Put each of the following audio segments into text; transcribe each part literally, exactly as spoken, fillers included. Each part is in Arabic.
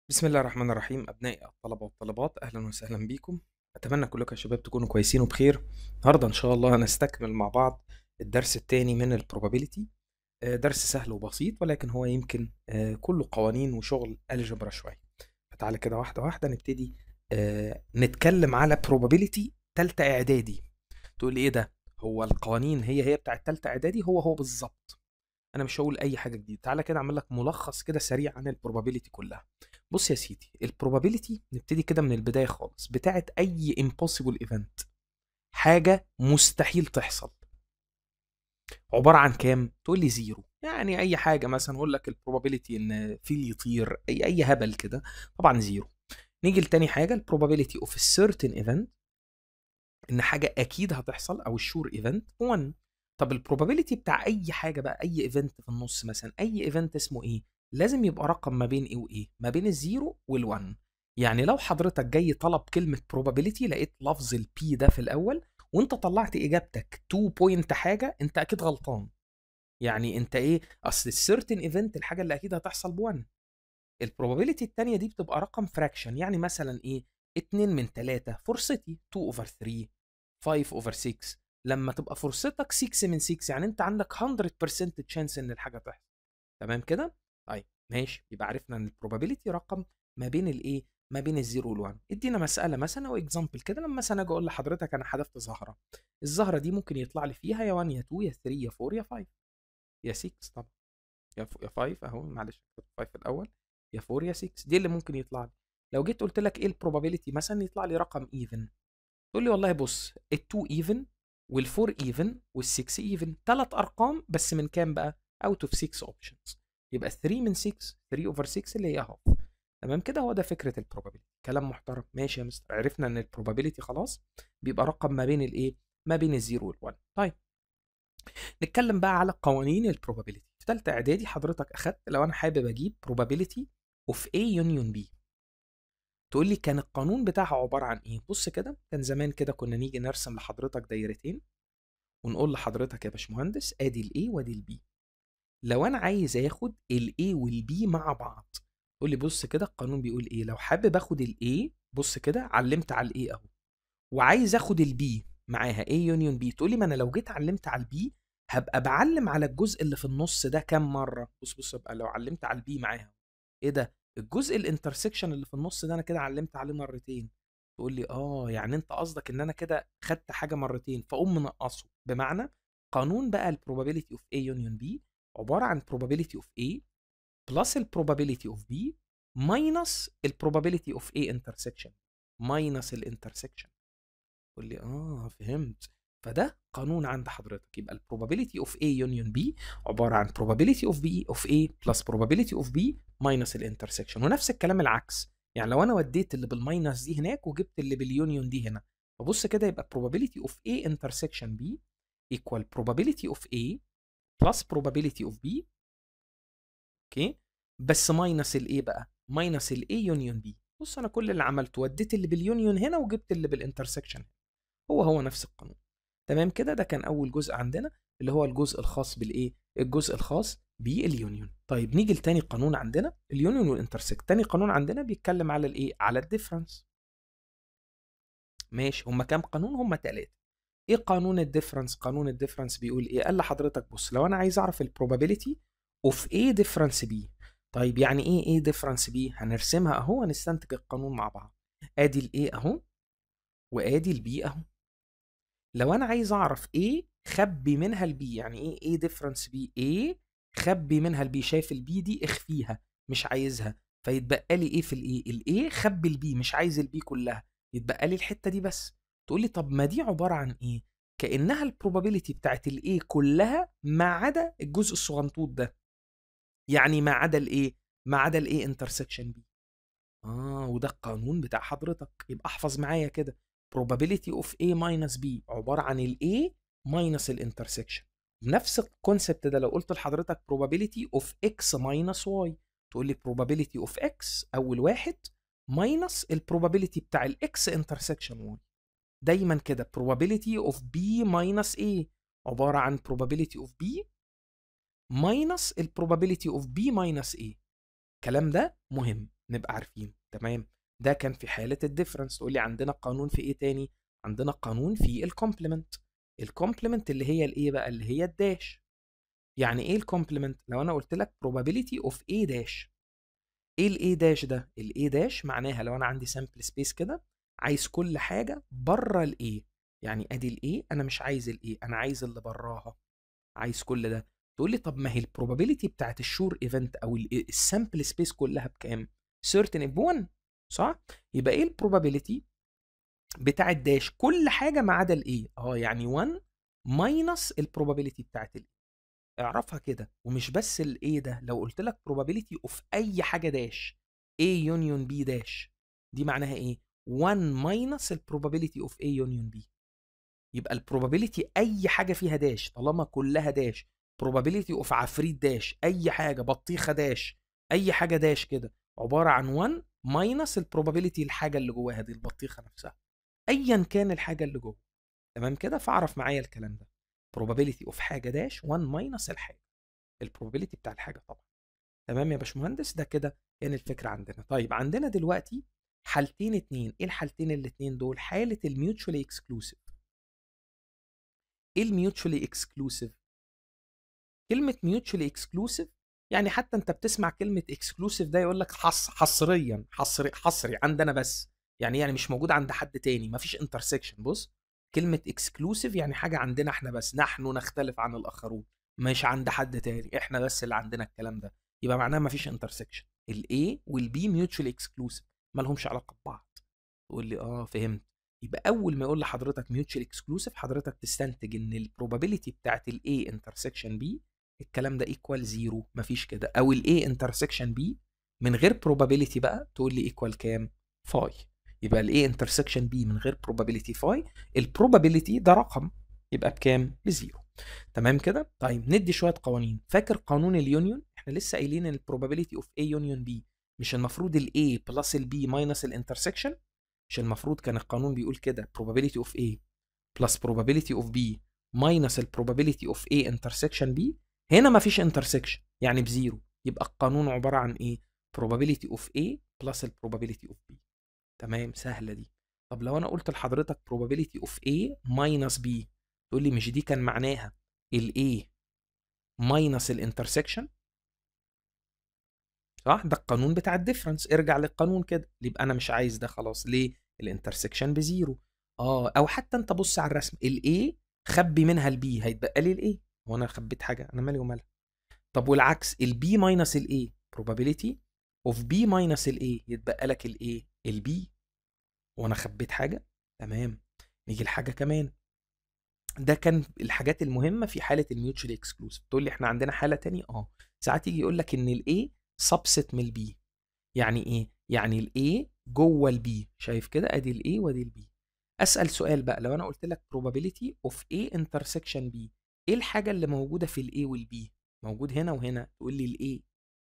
بسم الله الرحمن الرحيم. أبنائي الطلبة والطالبات، أهلا وسهلا بكم. أتمنى كلكم يا شباب تكونوا كويسين وبخير. النهاردة إن شاء الله هنستكمل مع بعض الدرس الثاني من البروبابيليتي. درس سهل وبسيط، ولكن هو يمكن آه، كله قوانين وشغل الجبرا شوية. فتعالى كده واحدة واحدة نبتدي آه، نتكلم على probability تالتة إعدادي. تقول لي إيه ده؟ هو القوانين هي هي بتاعت تالتة إعدادي، هو هو بالظبط. انا مش هقول اي حاجه جديده. تعالى كده اعمل لك ملخص كده سريع عن البروبابيلتي كلها. بص يا سيدي، البروبابيلتي نبتدي كده من البدايه خالص، بتاعت اي impossible event، حاجه مستحيل تحصل. عباره عن كام؟ تقول لي زيرو. يعني اي حاجه، مثلا اقول لك البروبابيلتي ان فيل يطير، اي اي هبل كده، طبعا زيرو. نيجي لتاني حاجه، البروبابيلتي اوف certain event، ان حاجه اكيد هتحصل، او الشور ايفنت واحد. طب البروبابيلتي بتاع اي حاجه بقى، اي ايفنت في النص، مثلا اي ايفنت اسمه ايه؟ لازم يبقى رقم ما بين ايه وايه، ما بين الزيرو والوان. يعني لو حضرتك جاي طلب كلمه probability، لقيت لفظ البي ده في الاول، وانت طلعت اجابتك اتنين بوينت حاجه، انت اكيد غلطان. يعني انت ايه؟ اصل السيرتن ايفنت الحاجه اللي اكيد هتحصل ب1. البروبابيلتي التانية دي بتبقى رقم فراكشن، يعني مثلا ايه؟ اتنين من تلاتة فرصتي اتنين اوفر تلاتة، خمسة اوفر ستة. لما تبقى فرصتك ستة من ستة، يعني انت عندك مية بالمية تشانس ان الحاجه تحصل. تمام كده؟ طيب ماشي، يبقى عرفنا ان البروبابيلتي رقم ما بين الايه؟ ما بين الزيرو والوان. ادينا مساله مثلا او اكزامبل كده. لما مثلا اجي اقول لحضرتك انا حذفت زهره، الزهره دي ممكن يطلع لي فيها يا واحد يا اتنين يا تلاتة يا اربعة يا خمسة يا ستة. طبعا يا ف- يا خمسة اهو، معلش كتبت خمسة في الاول، يا اربعة يا ستة، دي اللي ممكن يطلع لي. لو جيت قلت لك ايه البروبابيلتي مثلا يطلع لي رقم ايفن، تقول لي والله بص، ال2 ايفن وال4 ايفن وال6 ايفن، ثلاث ارقام بس من كام بقى؟ اوت اوف ستة اوبشنز. يبقى تلاتة من ستة، تلاتة اوفر ستة اللي هي هاف. تمام كده؟ هو ده فكره البروبابيلتي. كلام محترم. ماشي يا مستر، عرفنا ان البروبابيلتي خلاص بيبقى رقم ما بين الايه؟ ما بين الزيرو والوان. طيب نتكلم بقى على قوانين البروبابيلتي. في ثالثه اعدادي حضرتك اخدت، لو انا حابب اجيب probability of A union B، تقول لي كان القانون بتاعها عباره عن ايه؟ بص كده، كان زمان كده كنا نيجي نرسم لحضرتك دايرتين، ونقول لحضرتك يا باشمهندس ادي الاي وادي البي. لو انا عايز اخد الاي والبي مع بعض، قول لي بص كده القانون بيقول ايه. لو حابب اخد الاي، بص كده علمت على الاي اهو، وعايز اخد البي معاها A يونيون بي، تقول لي ما انا لو جيت علمت على البي هبقى بعلم على الجزء اللي في النص ده كام مره؟ بص بص، ابقى لو علمت على البي معاها، ايه ده؟ الجزء الانترسكشن اللي في النص ده انا كده علمت عليه مرتين. تقول لي اه، يعني انت قصدك ان انا كده خدت حاجه مرتين فاقوم منقصه. بمعنى قانون بقى البروبابيلتي اوف A يونيون B عباره عن probability of A بلس البروبابيلتي اوف B ماينس البروبابيلتي اوف A intersection ماينس الانترسكشن. تقول لي اه فهمت. فده قانون عند حضرتك. يبقى البروبابيلتي اوف A يونيون B عباره عن probability of B of A plus probability of B minus الانترسكشن. ونفس الكلام العكس، يعني لو انا وديت اللي بالماينس دي هناك وجبت اللي باليونيون دي هنا، فبص كده يبقى probability of A intersection B equal probability of A plus probability of B. اوكي، بس ماينس الايه بقى؟ ماينس الاي يونيون بي. بص انا كل اللي عملته وديت اللي باليونيون هنا وجبت اللي بالانترسكشن، هو هو نفس القانون. تمام كده؟ ده كان اول جزء عندنا، اللي هو الجزء الخاص بالايه؟ الجزء الخاص باليونيون. طيب نيجي لتاني قانون عندنا، اليونيون والانترسكت. تاني قانون عندنا بيتكلم على الايه؟ على الديفرنس. ماشي، هما كام قانون؟ هما ثلاثة. ايه قانون الديفرنس؟ قانون الديفرنس بيقول ايه؟ قال لحضرتك بص، لو انا عايز اعرف البروبابيلتي اوف A ديفرنس B. طيب يعني ايه A ديفرنس B؟ هنرسمها اهو، هنستنتج القانون مع بعض. ادي ال A اهو، وادي ال B اهو. لو انا عايز اعرف A خبي منها ال B، يعني ايه A ديفرنس B؟ A خبي منها ال B، شايف ال B دي اخفيها، مش عايزها، فيتبقى لي ايه في ال A؟ ال A خبي ال B، مش عايز ال B كلها، يتبقى لي الحتة دي بس. تقول لي طب ما دي عبارة عن ايه؟ كأنها البروبابيلتي بتاعت ال A كلها ما عدا الجزء الصغنطوط ده. يعني ما عدا الايه؟ ما عدا الايه انترسكشن B. اه، وده القانون بتاع حضرتك. يبقى احفظ معايا كده، probability of A minus B عبارة عن ال A minus الانترسكشن. نفس الكونسبت ده لو قلت لحضرتك probability of X minus Y، تقول لي probability of X أول واحد minus ال probability بتاع ال X intersection Y. دايما كده probability of B minus A عبارة عن probability of B minus ال probability of B minus A. الكلام ده مهم نبقى عارفينه. تمام. ده كان في حالة الديفرنس. تقول لي عندنا قانون في ايه تاني؟ عندنا قانون في الكومبلمنت. الكومبلمنت اللي هي الايه بقى؟ اللي هي الداش. يعني ايه الكومبلمنت؟ لو انا قلت لك probability of a داش، ايه الاي داش ده؟ الاي داش معناها لو انا عندي سامبل سبيس كده، عايز كل حاجه بره الاي. يعني ادي الاي، انا مش عايز الاي، انا عايز اللي براها، عايز كل ده. تقول لي طب ما هي البروبابيلتي بتاعت الشور ايفنت او السامبل سبيس كلها بكام؟ certain ب واحد، صح؟ يبقى ايه البروبابيلتي بتاع الداش؟ كل حاجه ما عدا الاي. اه يعني واحد ماينس البروبابيلتي بتاعت الاي. اعرفها كده. ومش بس الايه ده، لو قلت لك probability of اي حاجه داش A union B داش، دي معناها ايه؟ واحد minus ال probability of A union B. يبقى ال probability اي حاجه فيها داش طالما كلها داش، probability of عفريت داش، اي حاجه بطيخه داش، اي حاجه داش كده، عباره عن واحد minus ال probability الحاجه اللي جواها دي، البطيخه نفسها، ايا كان الحاجه اللي جوه. تمام كده؟ فاعرف معايا الكلام ده. probability of حاجه داش واحد minus الحاجه، البروبابيلتي بتاع الحاجه طبعا. تمام يا باشمهندس؟ ده كده كان الفكره عندنا. طيب عندنا دلوقتي حالتين اتنين. ايه الحالتين الاتنين دول؟ حاله الميوتشولي اكسكلوسيف. ايه الميوتشولي اكسكلوسيف؟ كلمه ميوتشولي اكسكلوسيف يعني حتى انت بتسمع كلمه اكسكلوسيف ده يقول لك حص حصريا، حصري حصري عندنا بس. يعني يعني مش موجود عند حد تاني، مفيش انترسكشن. بص، كلمه اكسكلوسيف يعني حاجه عندنا احنا بس، نحن نختلف عن الاخرون، مش عند حد تاني، احنا بس اللي عندنا الكلام ده. يبقى معناها مفيش انترسكشن. الاي والبي ميوتشولي اكسكلوسيف، ما لهمش علاقه ببعض. تقول لي اه فهمت. يبقى اول ما يقول لحضرتك ميوتشولي اكسكلوسيف، حضرتك تستنتج ان البروبابيلتي بتاعت الاي انترسكشن بي الكلام ده ايكوال زيرو، مفيش كده. او الاي انترسكشن بي من غير probability بقى تقول لي ايكوال كام؟ فاي. يبقى الاي انترسكشن بي من غير probability فاي، البروبابيلتي ده رقم، يبقى بكام؟ بزيرو. تمام كده؟ طيب ندي شويه قوانين. فاكر قانون اليونيون؟ احنا لسه قايلين ان البروبابيلتي اوف A يونيون B مش المفروض الاي بلس البي ماينس الانترسكشن؟ مش المفروض كان القانون بيقول كده probability of A plus probability of B minus ال probability of A intersection B؟ هنا مفيش intersection يعني بزيرو. يبقى القانون عبارة عن ايه؟ probability of A plus ال probability of B. تمام، سهلة دي. طب لو انا قلت لحضرتك probability of A minus B، تقول لي مش دي كان معناها ال A minus ال intersection؟ صح؟ ده القانون بتاع الديفرنس. ارجع للقانون كده. يبقى انا مش عايز ده خلاص. ليه؟ الانترسكشن بزيرو. اه او حتى انت بص على الرسم، الاي خبي منها البي، هيتبقى لي الاي. هو انا خبيت حاجه؟ انا مالي ومالها. طب والعكس، البي ماينس الاي، probability اوف بي ماينس الاي، يتبقى لك الايه؟ البي. وانا خبيت حاجه؟ تمام. نيجي لحاجه كمان. ده كان الحاجات المهمه في حاله الميوتشوال اكسكلوسيف. تقول لي احنا عندنا حاله تانية. اه ساعات يجي يقول لك ان الاي سبست من البي. يعني ايه؟ يعني الاي جوه البي. شايف كده؟ ادي الاي وادي البي. اسال سؤال بقى، لو انا قلت لك probability of A intersection B، ايه الحاجه اللي موجوده في الاي والبي؟ موجود هنا وهنا. تقول لي الاي.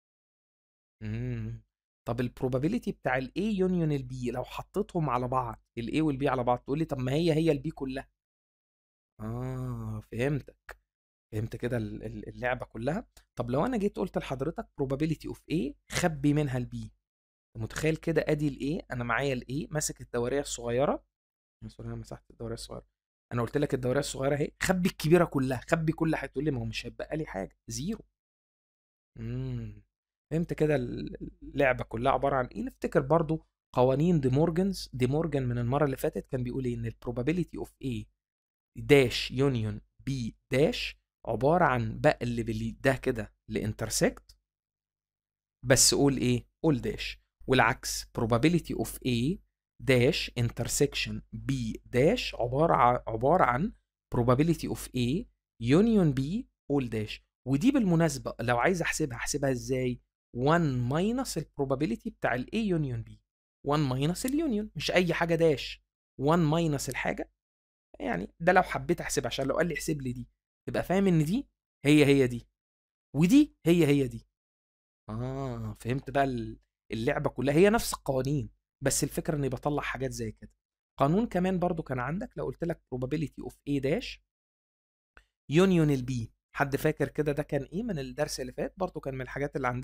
امم طب البروبابيلتي بتاع الاي يونيون البي لو حطيتهم على بعض، الاي والبي على بعض، تقول لي طب ما هي هي البي كلها. اه فهمتك. فهمت كده ال- ال- اللعبه كلها. طب لو انا جيت قلت لحضرتك probability of A خبي منها البي، متخيل كده؟ ادي الايه، انا معايا الايه ماسك الدوريه الصغيره. سوري انا مسحت الدوريه الصغيره. انا قلت لك الدوريه الصغيره اهي، خبي الكبيره كلها، خبي كل حاجه. تقول لي ما هو مش هيبقى لي حاجه، زيرو. امم فهمت كده اللعبه كلها عباره عن ايه. نفتكر برضو قوانين دي مورجانز. دي مورجان من المره اللي فاتت كان بيقول ايه؟ ان البروبابيلتي اوف A داش يونيون B داش عباره عن بقلب ده كده لانترسكت، بس قول ايه؟ قول داش. والعكس probability of A داش intersection B داش عبارة ع- عبارة عن probability of A union B قول داش. ودي بالمناسبة لو عايز احسبها، احسبها ازاي؟ واحد minus ال probability بتاع ال A union B. واحد minus اليونيون، مش اي حاجة داش، واحد minus الحاجة. يعني ده لو حبيت احسبها، عشان لو قال لي احسب لي دي، تبقى فاهم ان دي هي هي دي، ودي هي هي دي. آه فهمت بقى. ال- اللعبة كلها هي نفس القوانين، بس الفكرة اني بطلع حاجات زي كده. قانون كمان برضو كان عندك، لو قلت لك probability of A داش يونيون البي، حد فاكر كده ده كان ايه من الدرس اللي فات؟ برضو كان من الحاجات اللي عندنا.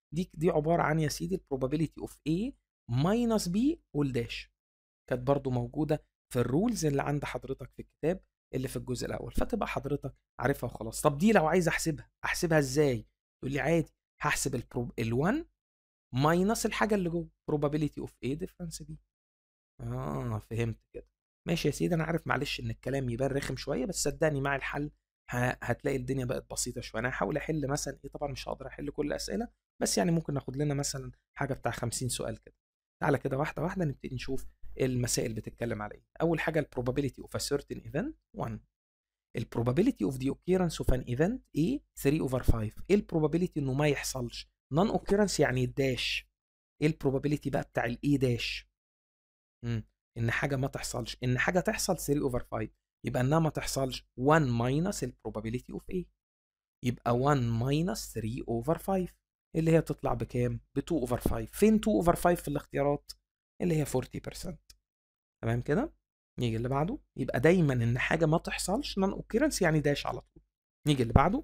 دي دي عباره عن يا سيدي البروبابيلتي اوف A ماينس B والداش، كانت برضو موجوده في الرولز اللي عند حضرتك في الكتاب اللي في الجزء الاول، فتبقى حضرتك عارفها وخلاص. طب دي لو عايز احسبها احسبها ازاي؟ تقول لي عادي، هحسب البروب ال1 ماينس الحاجه اللي جوه probability of A difference B. اه فهمت كده. ماشي يا سيدي، انا عارف معلش ان الكلام يبان رخم شويه، بس صدقني مع الحل ه- هتلاقي الدنيا بقت بسيطه شويه. انا هحاول احل مثلا ايه، طبعا مش هقدر احل كل الاسئله، بس يعني ممكن ناخد لنا مثلا حاجه بتاع خمسين سؤال كده. تعالى كده واحده واحده نبتدي نشوف المسائل بتتكلم على ايه. اول حاجه ال probability of a certain event واحد. ال probability of the occurrence of an event A ثري over فايف. ايه ال probability انه ما يحصلش؟ non occurrence يعني الداش. ايه ال probability بقى بتاع ال A داش؟ امم ان حاجه ما تحصلش، ان حاجه تحصل ثري over فايف، يبقى انها ما تحصلش واحد minus ال probability of A، يبقى واحد minus ثري over فايف اللي هي تطلع بكام؟ ب تو over فايف. فين تو over فايف في الاختيارات؟ اللي هي فورتي بيرسنت. تمام كده. نيجي اللي بعده، يبقى دايما ان حاجه ما تحصلش نون اوكيرنس يعني داش على طول. نيجي اللي بعده،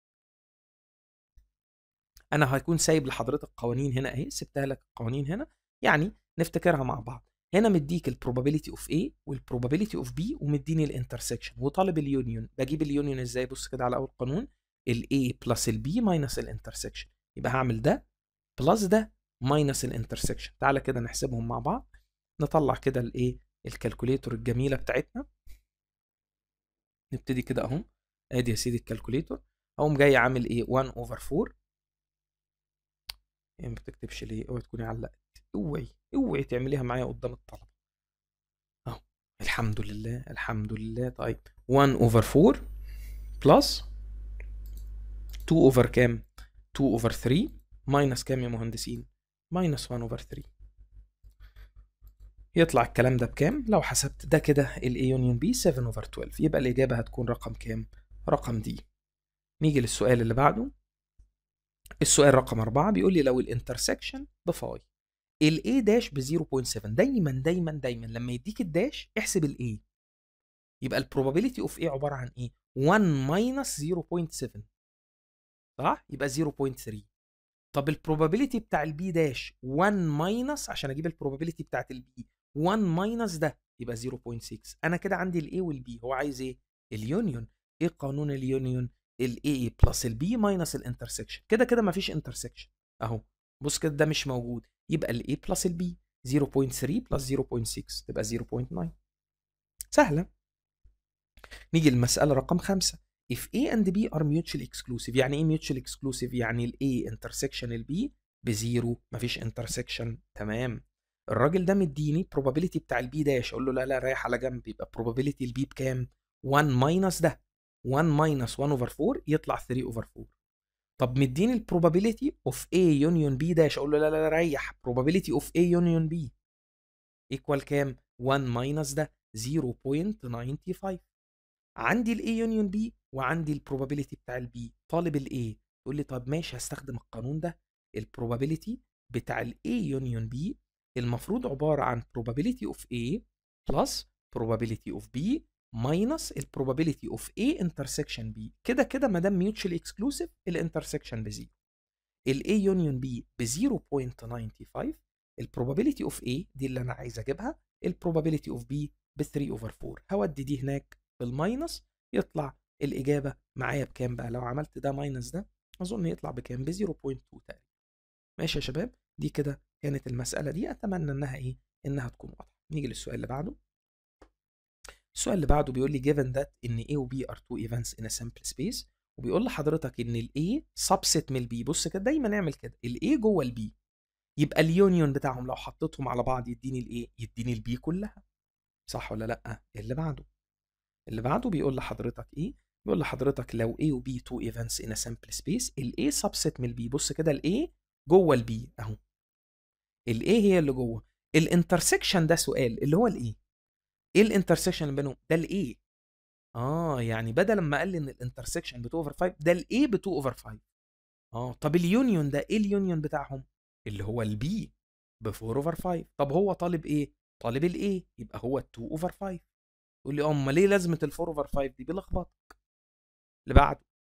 انا هيكون سايب لحضرتك قوانين هنا اهي، سبتها لك القوانين هنا يعني نفتكرها مع بعض. هنا مديك البروبابيلتي اوف A والبروبابيلتي اوف B ومديني الانترسكشن وطالب اليونيون. بجيب اليونيون ازاي؟ بص كده على اول قانون، ال A بلس ال B ماينس الانترسكشن، يبقى هعمل ده بلس ده ماينس الانترسكشن. تعالى كده نحسبهم مع بعض، نطلع كده الايه الكالكوليتور الجميله بتاعتنا. نبتدي كده اهو، ادي يا سيدي الكالكوليتور، اقوم جاي عامل ايه واحد اوفر فور. يعني ما بتكتبش ليه؟ اوعي تكوني علقت، اوعي اوعي تعمليها معايا قدام الطلبه اهو. الحمد لله الحمد لله. طيب واحد اوفر فور بلس اتنين اوفر كام؟ اتنين اوفر ثري ماينس كام يا مهندسين؟ ماينس واحد اوفر ثري. يطلع الكلام ده بكام؟ لو حسبت ده كده ال A يونيون B سبعة اوفر اتناشر، يبقى الإجابة هتكون رقم كام؟ رقم دي. نيجي للسؤال اللي بعده. السؤال رقم أربعة بيقول لي لو الانترسكشن بفاي، ال A داش ب صفر فاصلة سبعة. دايما دايما دايما لما يديك الداش احسب ال A، يبقى البروبابيلتي اوف A عبارة عن ايه؟ واحد ماينس صفر فاصلة سبعة، صح؟ يبقى صفر فاصلة ثري. طب البروبابيلتي بتاع البي داش واحد ماينس، عشان اجيب البروبابيلتي بتاعت البي واحد ماينس ده يبقى صفر فاصلة ستة. انا كده عندي الاي والبي، هو عايز ايه؟ اليونيون. ايه قانون اليونيون؟ الاي بلس البي ماينس الانترسكشن. كده كده مفيش انترسكشن اهو، بص كده ده مش موجود، يبقى الاي بلس البي صفر فاصلة ثري بلس صفر فاصلة ستة تبقى صفر فاصلة تسعة. سهله. نيجي للمساله رقم خمسة. if A and B are mutually exclusive. يعني ايه mutually exclusive؟ يعني ال A intersection ال B بزيرو، مفيش intersection. تمام. الراجل ده مديني probability بتاع ال B داش، اقول له لا لا رايح على جنب، يبقى probability ال B بكام؟ واحد minus ده، واحد minus واحد over فور يطلع ثري over فور. طب مديني ال probability of A union B داش، اقول له لا لا لا ريح، probability of A union B equal كام؟ واحد minus ده صفر فاصلة تسعة خمسة. عندي ال A union B وعندي ال probability بتاع ال B، طالب ال A. تقول لي طب ماشي هستخدم القانون ده. ال probability بتاع ال A union B المفروض عبارة عن probability of A plus probability of B minus ال probability of A intersection B. كده كده ما دام mutually exclusive ال intersection بزيرو. ال A union B ب صفر فاصلة تسعة خمسة، ال probability of A دي اللي انا عايز اجيبها، ال probability of B ب ثري over فور. هودي دي هناك بالماينس، يطلع الإجابة معايا بكام بقى؟ لو عملت ده ماينس ده أظن يطلع بكام؟ ب صفر فاصلة اتنين تقريبا. ماشي يا شباب، دي كده كانت المسألة دي، أتمنى إنها إيه؟ إنها تكون واضحة. نيجي للسؤال اللي بعده. السؤال اللي بعده بيقول لي given that إن A و B are two events in a sample space، وبيقول لحضرتك إن ال A subset من ال B. بص كده دايما نعمل كده، ال A جوه ال B، يبقى اليونيون بتاعهم لو حطيتهم على بعض يديني ال A، يديني ال B كلها، صح ولا لأ؟ اللي بعده. اللي بعده بيقول لحضرتك ايه؟ بيقول لحضرتك لو A و B two events in a sample space، ال A subset من ال B. بص كده ال A جوه ال B اهو، ال A هي اللي جوه. الانترسكشن ده سؤال اللي هو ال A. ايه الانترسكشن اللي بينهم؟ ده ال A. اه يعني بدل ما قال لي ان الانترسكشن ب اتنين over فايف، ده ال A ب اتنين over فايف. اه طب اليونيون ده ايه اليونيون بتاعهم؟ اللي هو ال B ب فور over فايف. طب هو طالب ايه؟ طالب ال A، يبقى هو اتنين over فايف. تقول لي امال ليه لازمه ال فور over فايف دي؟ بلخبطك. اللي بعده.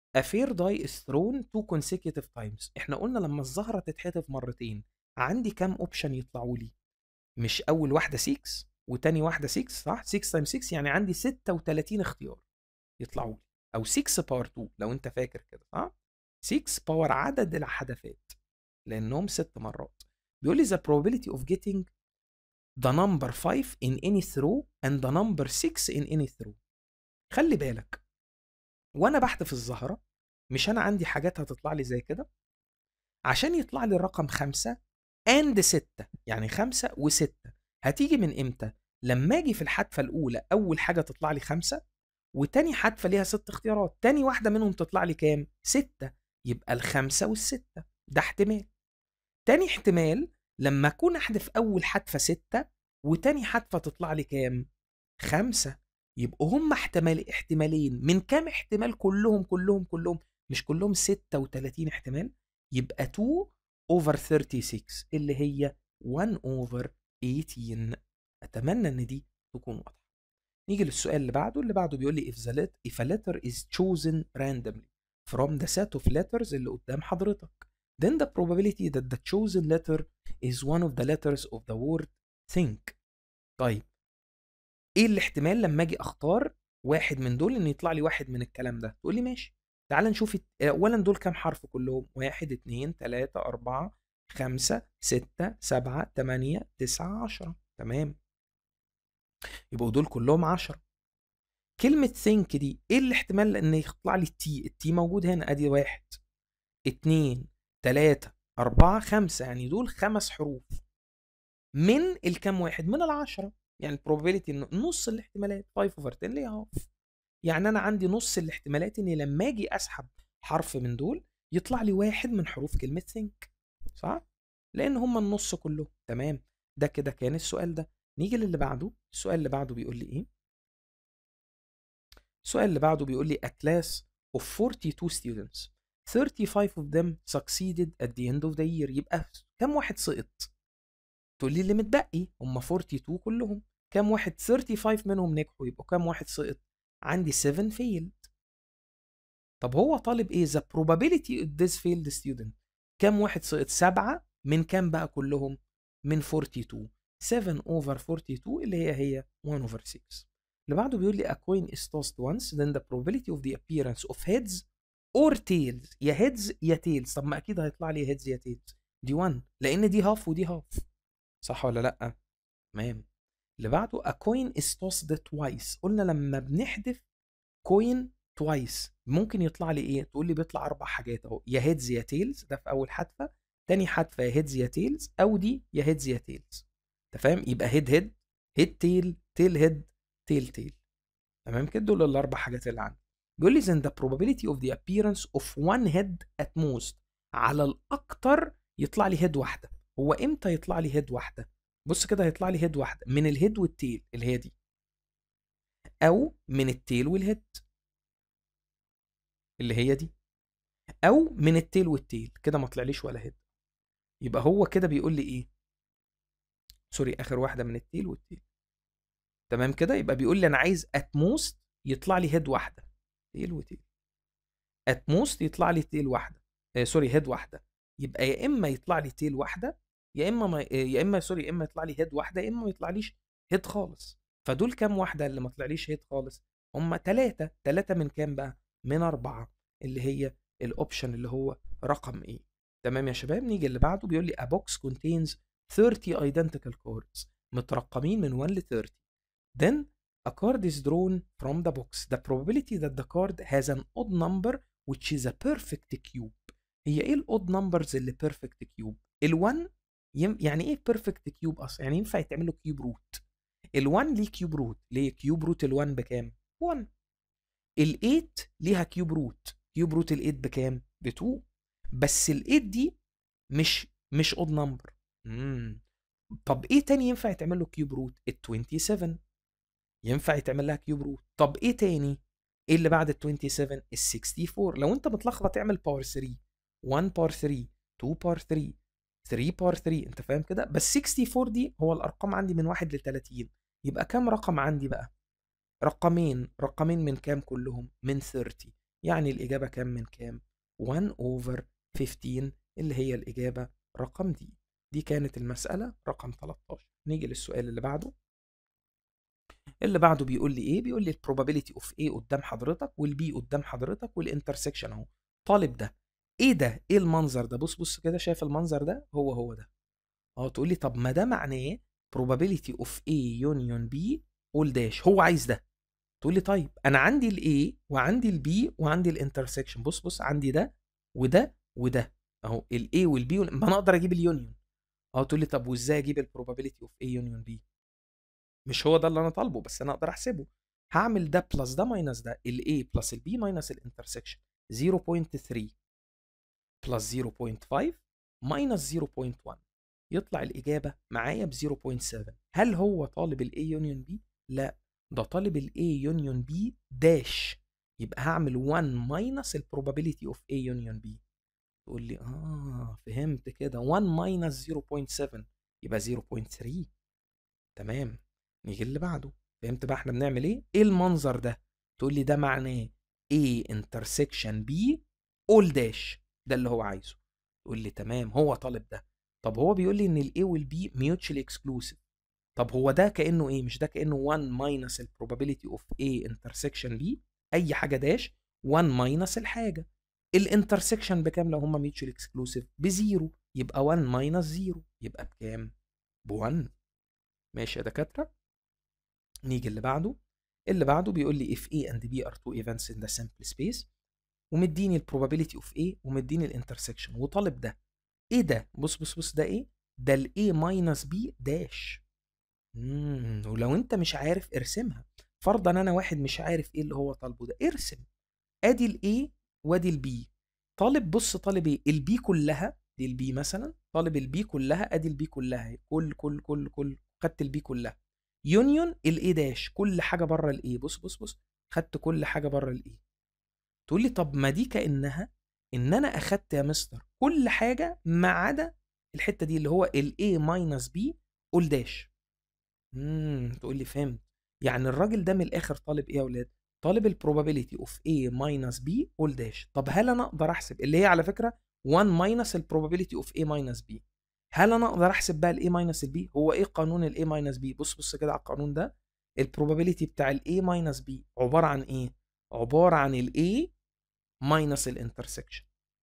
A fair die is thrown two consecutive times. احنا قلنا لما الزهرة تتحتف مرتين عندي كام اوبشن يطلعوا لي؟ مش اول واحدة ستة وتاني واحدة ستة، صح؟ ستة تايمز ستة يعني عندي ستة وتلاتين اختيار يطلعوا لي، او ستة باور اتنين لو انت فاكر كده، صح؟ ستة باور عدد الحدثات لانهم ست مرات. بيقول لي the probability of getting the number five in any throw and the number six in any throw. خلي بالك وانا بحذف الزهرة مش انا عندي حاجات هتطلع لي زي كده، عشان يطلع لي الرقم خمسة and ستة يعني خمسة وستة هتيجي من امتى؟ لما اجي في الحدفة الاولى اول حاجة تطلع لي خمسة، وتاني حدفة ليها ست اختيارات، تاني واحدة منهم تطلع لي كام؟ ستة، يبقى الخمسة والستة، ده احتمال. تاني احتمال لما اكون احذف اول حدفة ستة وتاني حدفة تطلع لي كام؟ خمسة، يبقوا هم احتمال احتمالين من كام احتمال؟ كلهم كلهم كلهم مش كلهم ستة وتلاتين احتمال، يبقى اتنين over ستة وتلاتين اللي هي واحد over تمنتاشر. اتمنى ان دي تكون واضحه. نيجي للسؤال اللي بعده، اللي بعده بيقول لي if the letter if a letter is chosen randomly from the set of letters اللي قدام حضرتك then the probability that the chosen letter is one of the letters of the word think. طيب ايه الاحتمال لما اجي اختار واحد من دول ان يطلع لي واحد من الكلام ده؟ تقول لي ماشي، تعال نشوف اولا دول كام حرف كلهم؟ واحد اتنين تلاتة اربعة خمسة ستة سبعة تمانية تسعة عشرة، تمام، يبقوا دول كلهم عشرة. كلمة think دي ايه الاحتمال ان يطلع لي التي؟ التي موجود هنا، ادي واحد اتنين تلاتة اربعة خمسة، يعني دول خمس حروف من الكام واحد؟ من العشرة، يعني probability ان نص الاحتمالات خمسة over عشرة اللي هي هاف، يعني انا عندي نص الاحتمالات ان لما اجي اسحب حرف من دول يطلع لي واحد من حروف كلمة think، صح؟ لان هم النص كله، تمام. ده كده كان السؤال ده. نيجي للي بعده. السؤال اللي بعده بيقول لي ايه؟ السؤال اللي بعده بيقول لي a class of forty-two students thirty-five of them succeeded at the end of the year. يبقى كم واحد سقط؟ تقول لي اللي متبقي هم اتنين وأربعين كلهم، كم واحد؟ خمسة وثلاثين منهم نجحوا، يبقوا كم واحد سقط؟ عندي سبعة failed. طب هو طالب ايه؟ the probability of this failed student. كم واحد سقط؟ سبعة من كم بقى كلهم؟ من اتنين وأربعين. سبعة over اتنين وأربعين اللي هي هي واحد over ستة. اللي بعده بيقول لي a coin is tossed once then the probability of the appearance of heads or tails. يا heads يا tails. طب ما اكيد هيطلع لي heads يا tails، دي واحد لان دي هاف ودي هاف، صح ولا لا؟ تمام. اللي بعده a coin is tossed twice. قلنا لما بنحذف coin twice ممكن يطلع لي ايه؟ تقول لي بيطلع اربع حاجات اهو، يا هيدز يا تيلز، ده في اول حدفه، تاني حدفه يا هيدز يا تيلز، او دي يا هيدز يا تيلز. انت فاهم؟ يبقى هيد هيد، هيد تيل، تيل هيد، تيل تيل، تمام كده. دول الاربع حاجات اللي عندي. بيقول لي then the probability of the appearance of one head at most. على الاكتر يطلع لي هيد واحده. هو امتى يطلع لي هيد واحده؟ بص كده، هيطلع لي هيد واحده من الهيد والتيل اللي هي دي، او من التيل والهيد اللي هي دي، او من التيل والتيل كده ما طلعليش ولا هيد. يبقى هو كده بيقول لي ايه؟ سوري، اخر واحده من التيل والتيل، تمام كده. يبقى بيقول لي انا عايز اتموست يطلع لي هيد واحده، تيل وتيل، اتموست يطلع لي تيل واحده، آه سوري هيد واحده. يبقى يا اما يطلع لي تيل واحده، يا اما ما... يا اما سوري يا اما يطلع لي هيد واحده، يا اما ما يطلعليش هيد خالص. فدول كام واحده اللي ما طلعليش هيد خالص؟ هم ثلاثه. ثلاثه من كام بقى؟ من اربعه، اللي هي الاوبشن اللي هو رقم ايه. تمام يا شباب. نيجي اللي بعده. بيقول لي a box contains thirty identical cards مترقمين من واحد ل ثلاثين. then a card is drawn from the box. The probability that the card has an odd number which is a perfect cube. هي ايه الاود نمبرز اللي بيرفكت كيوب؟ ال1 يم... يعني ايه بيرفكت كيوب اصلا؟ يعني ينفع يتعمل له كيوب روت. ال1 ليه كيوب روت، ليه كيوب روت ال1 بكام؟ واحد. ال8 ليها كيوب روت، كيوب روت ال8 بكام؟ ب اتنين. بس ال8 دي مش مش اود نمبر. امم طب ايه تاني ينفع يتعمل له كيوب روت؟ ال سبعة وعشرين ينفع يتعمل لها كيوب روت. طب ايه تاني؟ ايه اللي بعد ال سبعة وعشرين؟ ال اربعة وستين. لو انت متلخبط اعمل باور تلاتة، واحد باور تلاتة، اتنين باور تلاتة، تلاتة باور تلاتة، انت فاهم كده؟ بس اربعة وستين دي هو الارقام عندي من واحد ل تلاتين، يبقى كام رقم عندي بقى؟ رقمين. رقمين من كام كلهم؟ من تلاتين. يعني الإجابة كام من كام؟ واحد over خمستاشر اللي هي الإجابة رقم دي. دي كانت المسألة رقم تلتاشر. نيجي للسؤال اللي بعده. اللي بعده بيقول لي ايه؟ بيقول لي البروبابيلتي اوف A قدام حضرتك والبي قدام حضرتك والانترسكشن اهو. طالب ده. ايه ده؟ ايه المنظر ده؟ بص بص كده، شايف المنظر ده؟ هو هو ده. اه تقول لي طب ما ده معناه probability of A union B all dash. هو عايز ده. تقول لي طيب انا عندي ال A وعندي ال B وعندي الانترسكشن. بص بص عندي ده وده وده اهو، ال A وال B وال... ما انا اقدر اجيب اليونيون. اه تقول لي طب وازاي اجيب البروبابيلتي اوف A union B؟ مش هو ده اللي انا طالبه، بس انا اقدر احسبه. هعمل ده بلس ده ماينس ده، ال A بلس ال B ماينس الانترسكشن. صفر فاصلة تلاتة بلس صفر فاصلة خمسة ماينس صفر فاصلة واحد، يطلع الإجابة معايا ب صفر فاصلة سبعة. هل هو طالب ال A union B؟ لا، ده طالب ال A union B داش. يبقى هعمل واحد ماينس ال probability of A union B. تقول لي اه فهمت كده، واحد ماينس صفر فاصلة سبعة يبقى صفر فاصلة تلاتة. تمام. نيجي اللي بعده. فهمت بقى احنا بنعمل ايه؟ ايه المنظر ده؟ تقول لي ده معناه A intersection B all dash. ده اللي هو عايزه. تقول لي تمام، هو طالب ده. طب هو بيقول لي ان ال A وال B mutually exclusive. طب هو ده كأنه ايه؟ مش ده كأنه واحد minus ال probability of A intersection B، اي حاجة داش، واحد minus الحاجة. الانترسكشن بكام لو هما mutually exclusive؟ بزيرو. يبقى واحد minus صفر يبقى بكام؟ ب واحد. ماشي يا دكاترة. نيجي اللي بعده. اللي بعده بيقول لي if A and B are two events in the sample space، ومديني ال probability of A ومديني الانترسكشن وطالب ده. ايه ده؟ بص بص بص ده ايه؟ ده ال A minus B داش. امم ولو انت مش عارف ارسمها. فرضا انا واحد مش عارف ايه اللي هو طالبه ده، ارسم. ادي ال A وادي ال B. طالب، بص طالب ايه؟ ال B كلها، دي ال B مثلا، طالب ال B كلها، ادي ال B كلها، كل كل كل كل خدت ال B كلها. يونيون الاي داش، كل حاجه بره الاي. بص بص بص، خدت كل حاجه بره الاي. تقول لي طب ما دي كانها ان انا اخدت يا مستر كل حاجه ما عدا الحته دي اللي هو الاي ماينس بي اول داش. امم تقول لي فهمت. يعني الراجل ده من الاخر طالب ايه يا اولاد؟ طالب البروبابيلتي اوف A ماينس B اول داش. طب هل انا اقدر احسب اللي هي على فكره واحد ماينس البروبابيلتي اوف A ماينس B؟ هل انا اقدر احسب بقى الاي ماينس البي؟ هو ايه قانون الاي ماينس بي؟ بص بص كده على القانون ده. البروبابيلتي بتاع الاي ماينس بي عباره عن ايه؟ عباره عن الاي ماينس الانترسكشن.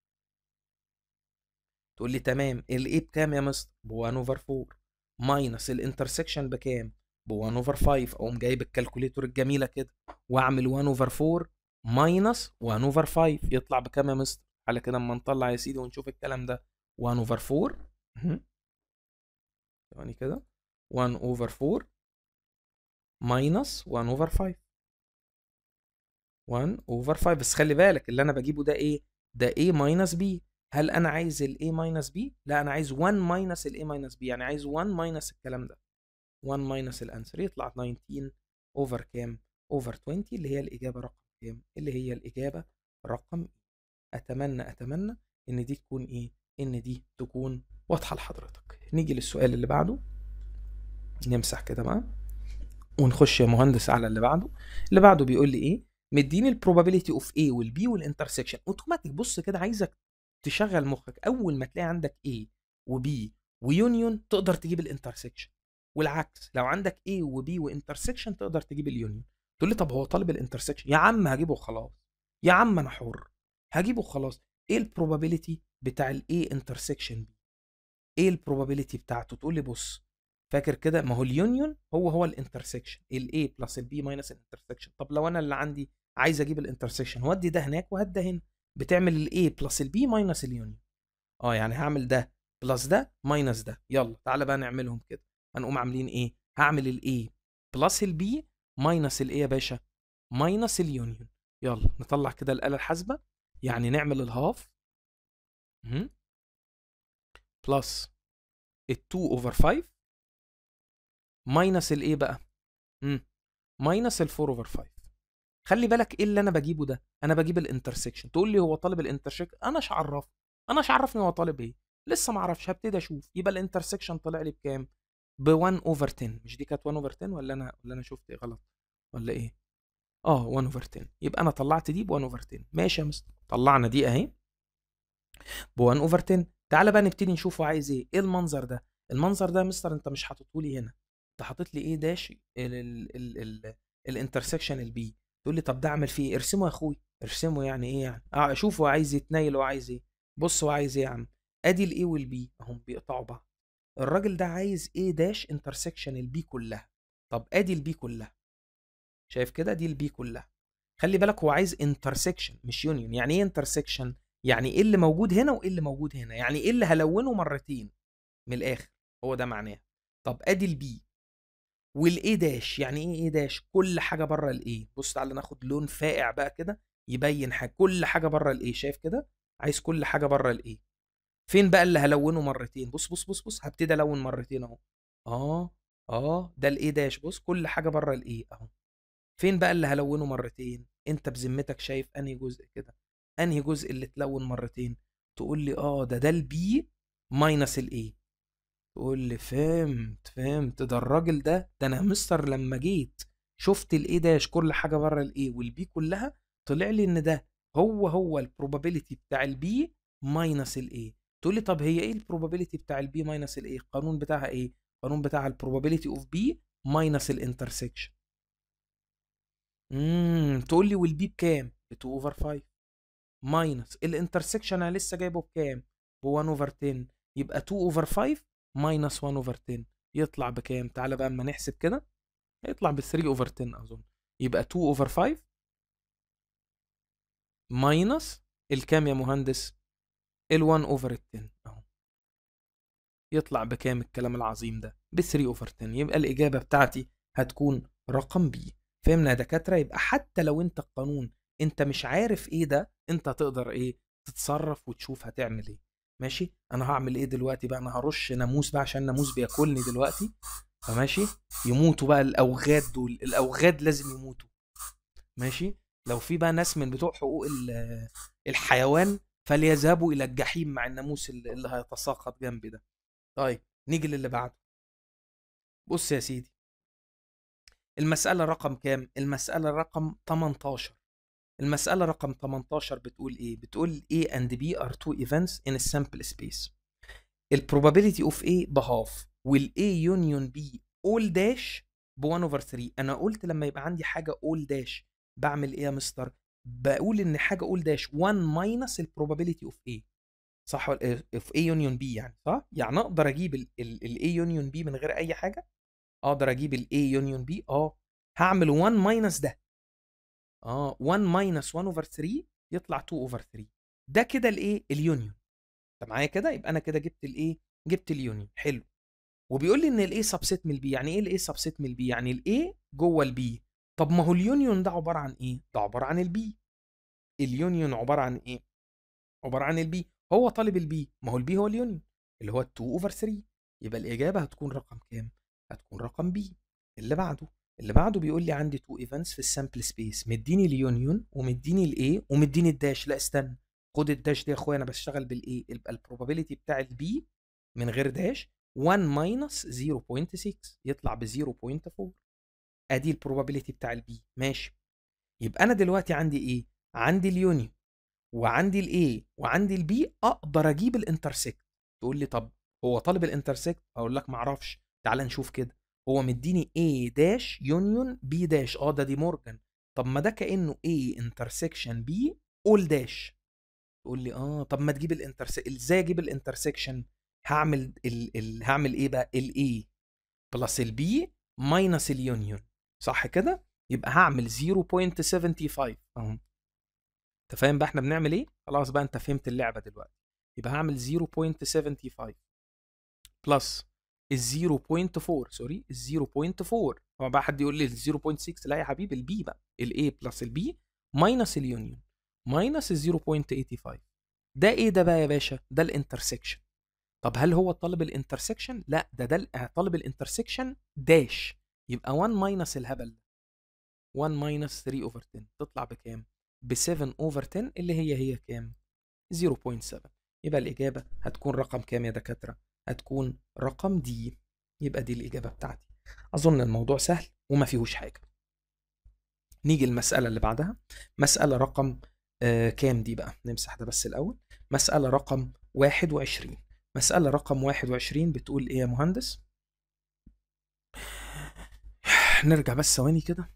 تقول لي تمام، الاي بكام يا مستر؟ ب واحد اوفر اربعة ماينس الانترسكشن بكام؟ ب واحد اوفر خمسة. اقوم جايب الكالكوليتور الجميله كده واعمل واحد اوفر اربعة ماينس واحد اوفر خمسة، يطلع بكام يا مستر؟ على كده اما نطلع يا سيدي ونشوف الكلام ده. واحد اوفر اربعة ثواني كده، واحد اوفر اربعة ماينس واحد اوفر خمسة. واحد اوفر خمسة، بس خلي بالك اللي انا بجيبه ده ايه؟ ده A ماينس B. هل انا عايز ال A ماينس B؟ لا، انا عايز واحد ماينس ال A ماينس B، يعني عايز واحد ماينس الكلام ده. واحد ماينس الانسر يطلع تسعتاشر اوفر كام؟ اوفر عشرين، اللي هي الاجابه رقم كام؟ اللي هي الاجابه رقم. اتمنى اتمنى ان دي تكون ايه؟ ان دي تكون واضحه لحضرتك. نيجي للسؤال اللي بعده. نمسح كده بقى ونخش يا مهندس على اللي بعده. اللي بعده بيقول لي ايه؟ مديني البروبابيلتي اوف A والبي والانترسكشن. اوتوماتيك بص كده، عايزك تشغل مخك. اول ما تلاقي عندك A وB ويونيون تقدر تجيب الانترسكشن، والعكس لو عندك A وB وانترسكشن تقدر تجيب اليونيون. تقول لي طب هو طالب الانترسكشن، يا عم هجيبه خلاص، يا عم انا حر هجيبه خلاص. ايه البروبابيلتي بتاع الاي انترسكشن بي؟ ايه البروبابيلتي بتاعته؟ تقول لي بص، فاكر كده، ما هو اليونيون هو هو الانترسكشن، الاي بلس البي ماينس الانترسكشن. طب لو انا اللي عندي عايز اجيب الانترسكشن، ودي ده هناك وهات ده هنا، بتعمل الاي بلس البي ماينس اليونيون. اه يعني هعمل ده بلس ده ماينس ده. يلا تعالى بقى نعملهم كده. هنقوم عاملين ايه؟ هعمل الاي بلس البي ماينس الايه يا باشا؟ ماينس اليونيون. يلا نطلع كده الآلة الحاسبة. يعني نعمل الهاف بلس ال اتنين اوفر خمسة ماينس الايه بقى؟ امم ماينس ال اربعة اوفر خمسة. خلي بالك ايه اللي انا بجيبه ده؟ انا بجيب الانترسكشن. تقول لي هو طالب الانترسكشن، انا ايش عرف؟ انا ايش عرفني هو طالب ايه؟ لسه ما اعرفش، هبتدي اشوف. يبقى الانترسكشن طلع لي بكام؟ ب واحد اوفر عشرة. مش دي كانت واحد اوفر عشرة ولا انا ولا انا شفت ايه غلط ولا ايه؟ اه واحد اوفر عشرة، يبقى انا طلعت دي ب واحد اوفر عشرة. ماشي يا مستر، طلعنا دي اهي ب واحد اوفر عشرة. تعالى بقى نبتدي نشوفه عايز ايه. ايه المنظر ده؟ المنظر ده يا مستر انت مش حاططه لي هنا، انت حاطط لي ايه داش الانترسكشن البي. تقول لي طب ده اعمل فيه ايه؟ ارسمه يا اخوي، ارسمه. يعني ايه يعني؟ اه اشوف هو عايز يتنيل، هو عايز ايه. بص هو عايز ايه يا عم. ادي الاي والبي اهم بيقطعوا بعض. الراجل ده عايز ايه داش انترسكشن البي كلها. طب ادي البي كلها، شايف كده؟ دي البي كلها. خلي بالك هو عايز انترسكشن مش يونيون. يعني ايه انترسكشن؟ يعني ايه اللي موجود هنا وايه اللي موجود هنا، يعني ايه اللي هلونه مرتين من الاخر، هو ده معناه. طب ادي البي والاي داش. يعني ايه ايه داش؟ كل حاجه بره الاي. بص تعالى ناخد لون فاقع بقى كده يبين حاجه، كل حاجه بره الاي. شايف كده؟ عايز كل حاجه بره الاي. فين بقى اللي هلونه مرتين؟ بص بص بص بص، هبتدي الون مرتين اهو. اه اه ده الاي داش. بص كل حاجه بره الاي اهو. فين بقى اللي هلونه مرتين؟ انت بذمتك شايف انهي جزء كده؟ انهي جزء اللي اتلون مرتين؟ تقول لي اه ده ده البي ماينس الاي. تقول لي فهمت فهمت، ده الراجل ده ده انا مستر لما جيت شفت الاي داش كل حاجه بره الاي والبي كلها، طلع لي ان ده هو هو البروبابيلتي بتاع البي ماينس الاي. تقول لي طب هي ايه البروبابيلتي بتاع البي ماينس الاي؟ القانون بتاعها ايه؟ القانون بتاعها البروبابيلتي اوف بي ماينس الانترسكشن. امم تقول لي والبي بكام؟ ب اتنين اوفر خمسة ماينس الانترسكشن انا لسه جايبه بكام؟ ب واحد اوفر عشرة. يبقى اتنين اوفر خمسة ماينس واحد اوفر عشرة يطلع بكام؟ تعالى بقى اما نحسب كده، يطلع ب تلاتة اوفر عشرة اظن. يبقى اتنين اوفر خمسة ماينس الكام يا مهندس؟ ال واحد اوفر عشرة اهو. يطلع بكام الكلام العظيم ده؟ ب تلاتة اوفر عشرة. يبقى الاجابه بتاعتي هتكون رقم بي. فهمنا يا دكاتره؟ يبقى حتى لو انت القانون انت مش عارف ايه ده، انت تقدر ايه؟ تتصرف وتشوف هتعمل ايه. ماشي. انا هعمل ايه دلوقتي بقى؟ انا هرش ناموس بقى عشان الناموس بياكلني دلوقتي. فماشي، يموتوا بقى الاوغاد دول، الاوغاد لازم يموتوا. ماشي. لو في بقى ناس من بتوع حقوق ال- الحيوان فليذهبوا الى الجحيم مع الناموس اللي اللي هيتساقط جنبي ده. طيب نيجي للي بعده. بص يا سيدي، المسألة رقم كام؟ المسألة رقم تمنتاشر. المسألة رقم تمنتاشر بتقول ايه؟ بتقول A and B are two events in a sample space. ال probability of A بهاف وال A union B all dash ب واحد over تلاتة. انا قلت لما يبقى عندي حاجة all dash بعمل ايه يا مستر؟ بقول ان حاجة all dash واحد minus ال probability of A. صح ولا of A union B؟ يعني صح؟ يعني اقدر اجيب ال ال ال A union B من غير اي حاجة؟ اقدر اجيب ال A union B. اه هعمل واحد minus ده. اه واحد minus واحد over تلاتة يطلع اتنين over تلاتة. ده كده الايه؟ اليونيون. انت معايا كده؟ يبقى انا كده جبت الايه؟ جبت اليونيون. حلو. وبيقول لي ان الايه سبسيت من البي. يعني ايه الايه سبسيت من البي؟ يعني الايه جوه البي. طب ما هو اليونيون ده عباره عن ايه؟ ده عباره عن البي. اليونيون عباره عن ايه؟ عباره عن البي. هو طالب البي، ما هو البي هو اليونيون اللي هو اتنين اوفر تلاتة. يبقى الاجابه هتكون رقم كام؟ هتكون رقم بي. اللي بعده، اللي بعده بيقول لي عندي تو ايفنتس في السامبل سبيس، مديني اليونيون ومديني الايه ومديني الداش. لا استنى، خد الداش دي يا اخويا، انا بشتغل بالايه. يبقى البروبابيلتي بتاع البي من غير داش واحد ماينس صفر فاصلة ستة يطلع ب صفر فاصلة اربعة. ادي البروبابيلتي بتاع البي. ماشي. يبقى انا دلوقتي عندي ايه؟ عندي اليونيون وعندي الاي وعندي البي، اقدر اجيب الانترسكت. تقول لي طب هو طالب الانترسكت؟ اقول لك ما اعرفش. تعال نشوف كده. هو مديني A داش يونيون B داش. اه ده دي مورجان. طب ما ده كانه A انترسكشن B اول داش. تقول لي اه طب ما تجيب الانترسكشن. ازاي اجيب الانترسكشن؟ هعمل ال... ال... هعمل ايه بقى؟ الاي بلس البي ماينس اليونيون. صح كده؟ يبقى هعمل صفر فاصلة سبعة خمسة اهو. انت فاهم بقى احنا بنعمل ايه؟ خلاص بقى انت فهمت اللعبه دلوقتي. يبقى هعمل صفر فاصلة سبعة خمسة بلس ال صفر فاصلة اربعة. سوري ال صفر فاصلة اربعة. هو بقى حد يقول لي ال صفر فاصلة ستة؟ لا يا حبيبي، البي بقى الاي بلس البي ماينس اليونيون ماينس ال صفر فاصلة خمسة وتمانين. ده ايه ده بقى يا باشا؟ ده الانترسكشن. طب هل هو طالب الانترسكشن؟ لا، ده ده طالب الانترسكشن داش. يبقى واحد ماينس الهبل ده، واحد ماينس تلاتة اوفر عشرة تطلع بكام؟ ب سبعة اوفر عشرة اللي هي هي كام؟ صفر فاصلة سبعة. يبقى الإجابة هتكون رقم كام يا دكاترة؟ هتكون رقم دي. يبقى دي الإجابة بتاعتي. أظن الموضوع سهل وما فيهوش حاجة. نيجي المسألة اللي بعدها. مسألة رقم آه كام دي بقى؟ نمسح ده بس الأول. مسألة رقم واحد وعشرين. مسألة رقم واحد وعشرين بتقول إيه يا مهندس؟ نرجع بس ثواني كده.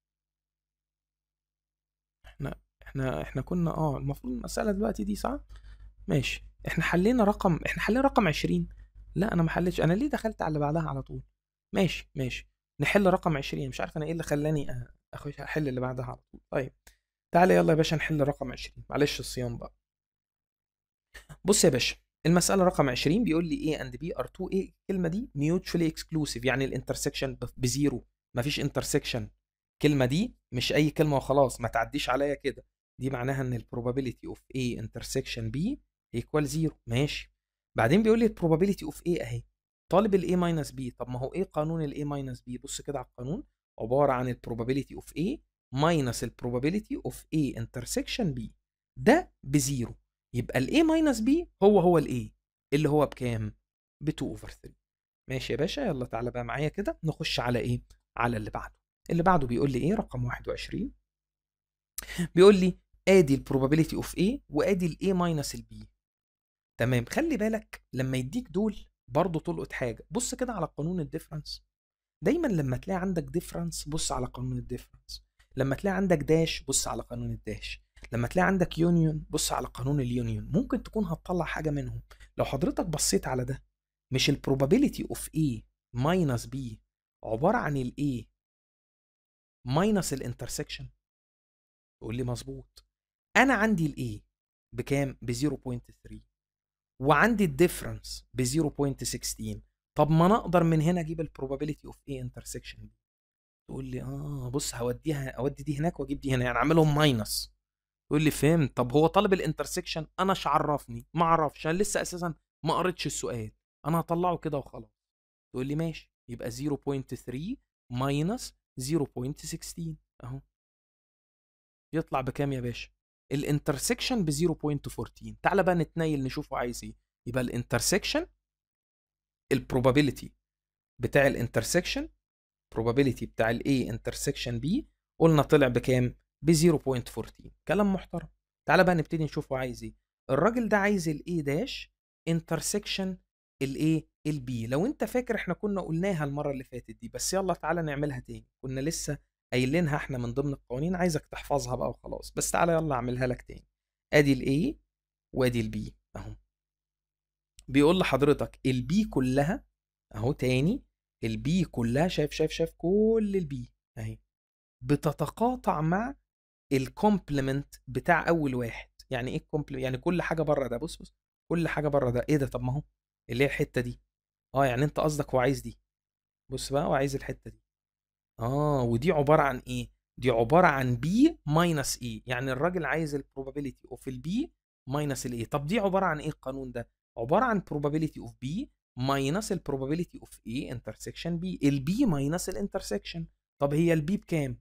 احنا احنا احنا كنا اه المفروض المسألة دلوقتي دي صح؟ ماشي. احنا حلينا رقم احنا حلينا رقم عشرين. لا انا ما حليتش، انا ليه دخلت على اللي بعدها على طول؟ ماشي ماشي. نحل رقم عشرين. مش عارف انا ايه اللي خلاني أ- اخش احل اللي بعدها على طول. طيب تعالى يلا يا باشا نحل رقم عشرين. معلش الصيام بقى. بص يا باشا، المسألة رقم عشرين بيقول لي A and B are two. ايه الكلمة دي؟ mutually exclusive، يعني الانترسكشن بزيرو، مفيش انترسكشن. الكلمة دي مش أي كلمة وخلاص، ما تعديش عليا كده. دي معناها إن ال probability of A intersection B equal زيرو. ماشي. بعدين بيقول لي ال probability of A أهي. طالب ال A minus B. طب ما هو إيه قانون ال A minus B؟ بص كده على القانون، عبارة عن ال probability of A minus ال probability of A intersection B. ده بزيرو. يبقى ال A minus B هو هو ال A اللي هو بكام؟ ب اتنين over ثلاثة. ماشي يا باشا. يلا تعالى بقى معايا كده نخش على إيه؟ على اللي بعده. اللي بعده بيقول لي ايه؟ رقم واحد وعشرين. بيقول لي ادي البروبابيلتي اوف A وادي الاي ماينس البي. تمام. خلي بالك لما يديك دول برضه تلقط حاجه. بص كده على قانون الديفرنس. دايما لما تلاقي عندك ديفرنس بص على قانون الديفرنس. لما تلاقي عندك داش بص على قانون الداش. لما تلاقي عندك يونيون بص على قانون اليونيون. ممكن تكون هتطلع حاجه منهم. لو حضرتك بصيت على ده، مش البروبابيلتي اوف A ماينس B عباره عن الاي ماينس الانترسكشن؟ تقول لي مظبوط. انا عندي الاي بكام؟ ب صفر فاصلة ثلاثة وعندي الديفرنس ب صفر فاصلة واحد ستة. طب ما انا اقدر من هنا اجيب البروبابيلتي اوف اي انترسكشن دي. تقول لي اه بص هوديها اودي دي هناك واجيب دي هنا، يعني اعملهم ماينس. تقول لي فهمت. طب هو طالب الانترسكشن، انا ايش عرفني؟ ما اعرفش، انا لسه اساسا ما قريتش السؤال، انا هطلعه كده وخلاص. تقول لي ماشي، يبقى صفر فاصلة ثلاثة ماينس صفر فاصلة ستة عشر اهو. يطلع بكام يا باشا؟ الانترسكشن ب صفر فاصلة أربعة عشر. تعالى بقى نتنيل نشوفه عايز ايه. يبقى الانترسكشن، البروبابيلتي بتاع الانترسكشن، probability بتاع الاي انترسكشن بي، قلنا طلع بكام؟ ب صفر فاصلة أربعة عشر. كلام محترم. تعالى بقى نبتدي نشوفه عايز ايه. الراجل ده عايز الاي داش انترسكشن الايه البي. لو انت فاكر احنا كنا قلناها المره اللي فاتت دي، بس يلا تعالى نعملها تاني. كنا لسه قايلينها احنا من ضمن القوانين، عايزك تحفظها بقى وخلاص. بس تعالى يلا اعملها لك تاني. ادي الاي وادي البي اهو. بيقول لحضرتك البي كلها اهو تاني. البي كلها، شايف شايف شايف كل البي اهي بتتقاطع مع الكومبلمنت بتاع اول واحد. يعني ايه الكومبلمنت؟ يعني كل حاجه بره ده. بص بص كل حاجه بره ده. ايه ده؟ طب ما هو اللي هي الحته دي. اه يعني انت قصدك هو عايز دي. بص بقى هو عايز الحته دي. اه ودي عباره عن ايه؟ دي عباره عن بي ماينس اي. يعني الراجل عايز البروبابيلتي اوف البي ماينس الاي. طب دي عباره عن ايه القانون ده؟ عباره عن probability اوف بي ماينس البروبابيلتي اوف اي انترسكشن بي. البي ماينس الانترسكشن. طب هي البي بكام؟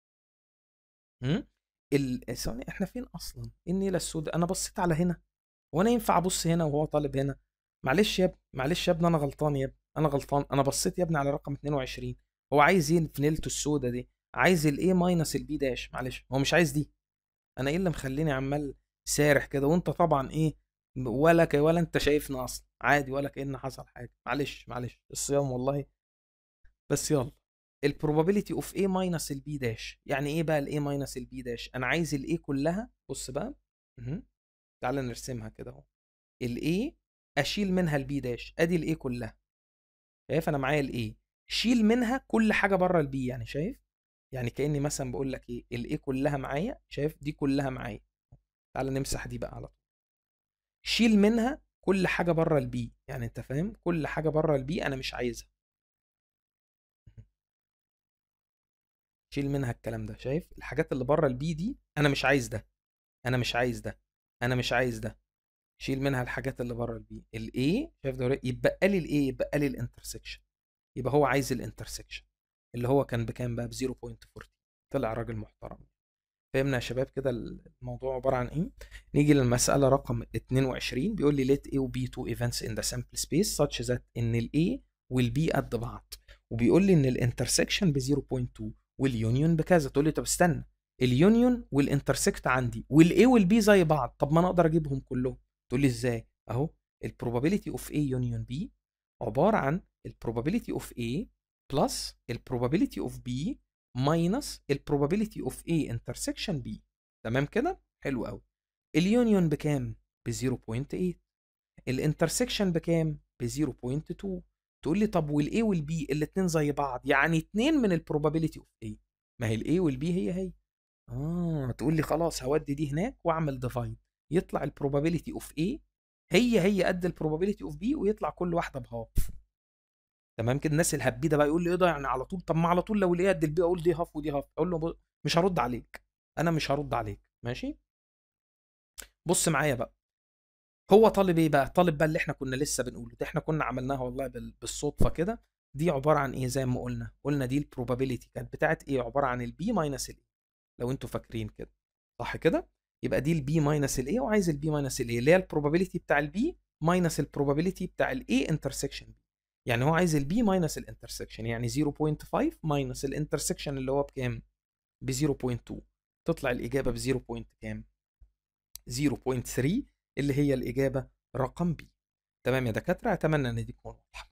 امم ال ثواني، احنا فين اصلا؟ إيه النيله السوداء؟ انا بصيت على هنا وانا ينفع ابص هنا وهو طالب هنا؟ معلش يا ابني، معلش يا ابني، انا غلطان يا ابني، انا غلطان. انا بصيت يا ابني على رقم اتنين وعشرين. هو عايز ايه في نيلته السوداء دي؟ عايز الاي ماينس البي داش. معلش هو مش عايز دي. انا ايه اللي مخليني عمال سارح كده؟ وانت طبعا ايه، ولا ك ولا انت شايفنا اصلا عادي، ولا كأن حصل حاجه. معلش معلش الصيام والله. بس يلا. البروبابيلتي اوف A ماينس البي داش. يعني ايه بقى الاي ماينس البي داش؟ انا عايز الاي كلها. بص بقى اهو. تعالى نرسمها كده اهو. الاي اشيل منها البي داش. ادي الاي كلها. شايف؟ انا معايا الاي، شيل منها كل حاجه بره البي. يعني شايف؟ يعني كاني مثلا بقول لك ايه، الاي كلها معايا. شايف؟ دي كلها معايا. تعالى نمسح دي بقى على طول. شيل منها كل حاجه بره البي. يعني انت فاهم؟ كل حاجه بره البي انا مش عايزها. شيل منها الكلام ده. شايف؟ الحاجات اللي بره البي دي انا مش عايز ده، انا مش عايز ده، انا مش عايز ده. شيل منها الحاجات اللي بره البي. الاي شايف ده؟ يبقى لي الاي، يبقى لي الانترسكشن. يبقى هو عايز الانترسكشن اللي هو كان بكام بقى؟ ب صفر فاصلة أربعة عشر. طلع راجل محترم. فهمنا يا شباب كده الموضوع عباره عن ايه؟ نيجي للمساله رقم اتنين وعشرين. بيقول لي let A و B two events in the sample space such that ان ال A وال B قد بعض. وبيقول لي ان الانترسكشن ب صفر فاصلة اتنين واليونيون بكذا. تقول لي طب استنى، اليونيون والانترسكت عندي والاي والبي زي بعض، طب ما انا اقدر اجيبهم كلهم. تقول لي ازاي؟ اهو البروبابيلتي اوف A يونيون B عباره عن البروبابيلتي اوف A بلس البروبابيلتي اوف B ماينس البروبابيلتي اوف A انترسكشن B. تمام كده؟ حلو قوي. اليونيون بكام؟ ب صفر فاصلة تمانية. الانترسكشن بكام؟ ب صفر فاصلة اتنين. تقول لي طب والاي والبي الاثنين زي بعض، يعني اتنين من البروبابيلتي اوف A. ما هي الاي والبي هي هي. اه تقول لي خلاص هودي دي هناك واعمل ديفايد، يطلع البروبابيلتي اوف A هي هي قد البروبابيلتي اوف B، ويطلع كل واحده بهاف. تمام كده؟ الناس الهبيده بقى يقول لي ايه ده يعني على طول؟ طب ما على طول لو الايه قد البي اقول دي هاف ودي هاف. اقول له مش هرد عليك، انا مش هرد عليك. ماشي؟ بص معايا بقى، هو طالب ايه بقى؟ طالب بقى اللي احنا كنا لسه بنقوله ده، احنا كنا عملناها والله بالصدفه كده. دي عباره عن ايه؟ زي ما قلنا قلنا دي البروبابيلتي كانت بتاعت ايه؟ عباره عن البي ماينس الاي، لو انتوا فاكرين كده، صح كده؟ يبقى دي البي ماينس الاي، وعايز البي ماينس الاي اللي هي البروبابيلتي بتاع البي ماينس البروبابيلتي بتاع الاي انترسكشن بي. يعني هو عايز البي ماينس الانترسكشن، يعني صفر فاصلة خمسة ماينس الانترسكشن اللي هو بكام؟ ب صفر فاصلة اتنين. تطلع الاجابه ب صفر فاصلة كام؟ صفر فاصلة تلاتة، اللي هي الاجابه رقم بي. تمام يا دكاتره؟ اتمنى ان دي تكون واضحه.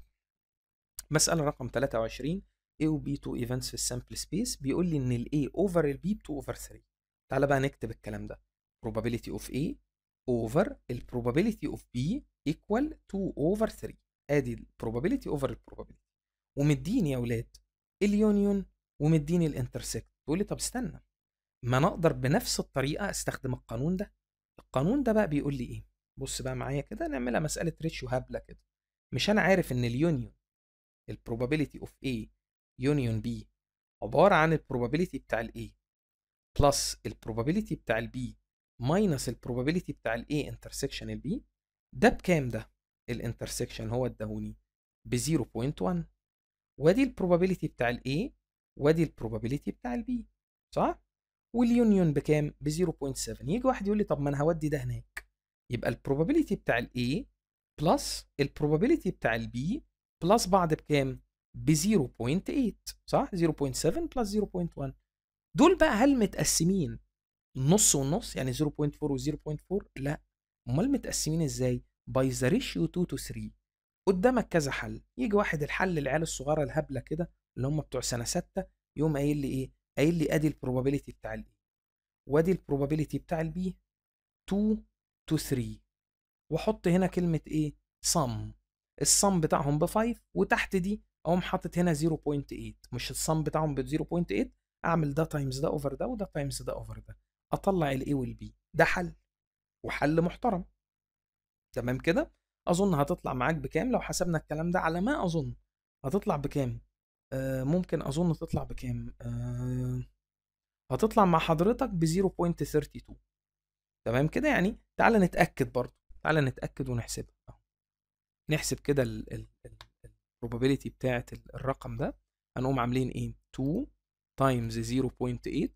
مساله رقم تلاتة وعشرين، A و B تو ايفنتس في السامبل سبيس، بيقول لي ان ال A اوفر ال B ب اتنين اوفر تلاتة. تعالى بقى نكتب الكلام ده. probability of A over ال probability of B equal اتنين over تلاتة. ادي ال probability over ال probability. ومديني يا ولاد اليونيون ومديني الانترسكت. تقول لي طب استنى، ما انا اقدر بنفس الطريقه استخدم القانون ده. القانون ده بقى بيقول لي ايه؟ بص بقى معايا كده، نعملها مساله ريشيو هبله كده. مش انا عارف ان اليونيون البروبابيلتي اوف A يونيون B عباره عن البروبابيلتي بتاع ال A بلس البروبابيلتي بتاع ال B ماينس البروبابيلتي بتاع ال A انترسكشن ال B. ده بكام ده؟ الانترسكشن هو اداهوني ب صفر فاصلة واحد، وادي البروبابيلتي بتاع ال A وادي البروبابيلتي بتاع ال B، صح؟ واليونيون بكام؟ ب صفر فاصلة سبعة. يجي واحد يقول لي طب ما انا هودي ده هناك، يبقى البروبابيلتي بتاع ال A بلس البروبابيلتي بتاع ال B بلس بعض بكام؟ ب صفر فاصلة تمانية، صح؟ صفر فاصلة سبعة بلس صفر فاصلة واحد. دول بقى هل متقسمين نص ونص يعني صفر فاصلة أربعة و صفر فاصلة أربعة؟ لا، امال متقسمين ازاي؟ باي ذا ريشيو اتنين تو تلاتة. قدامك كذا حل، يجي واحد الحل العيال الصغيره الهبله كده اللي هم بتوع سنه سته، يقوم قايل لي ايه؟ قايل لي ادي البروبابيلتي بتاع الاي وادي البروبابيلتي بتاع البي اتنين تو تلاتة، واحط هنا كلمه ايه؟ صم. الصم بتاعهم ب خمسة، وتحت دي اقوم حاطط هنا صفر فاصلة تمانية. مش الصم بتاعهم ب صفر فاصلة تمانية، اعمل ده تايمز ده اوفر ده وده تايمز ده اوفر ده، اطلع الاي والبي. ده حل، وحل محترم. تمام كده؟ اظن هتطلع معاك بكام لو حسبنا الكلام ده؟ على ما اظن هتطلع بكام؟ آه ممكن اظن تطلع بكام؟ آه هتطلع مع حضرتك ب صفر فاصلة اتنين تلاتة. تمام كده؟ يعني تعالى نتاكد برضو، تعالى نتاكد ونحسبها. نحسب كده البروبابيلتي بتاعه الرقم ده. هنقوم عاملين ايه؟ اتنين تايمز صفر فاصلة تمانية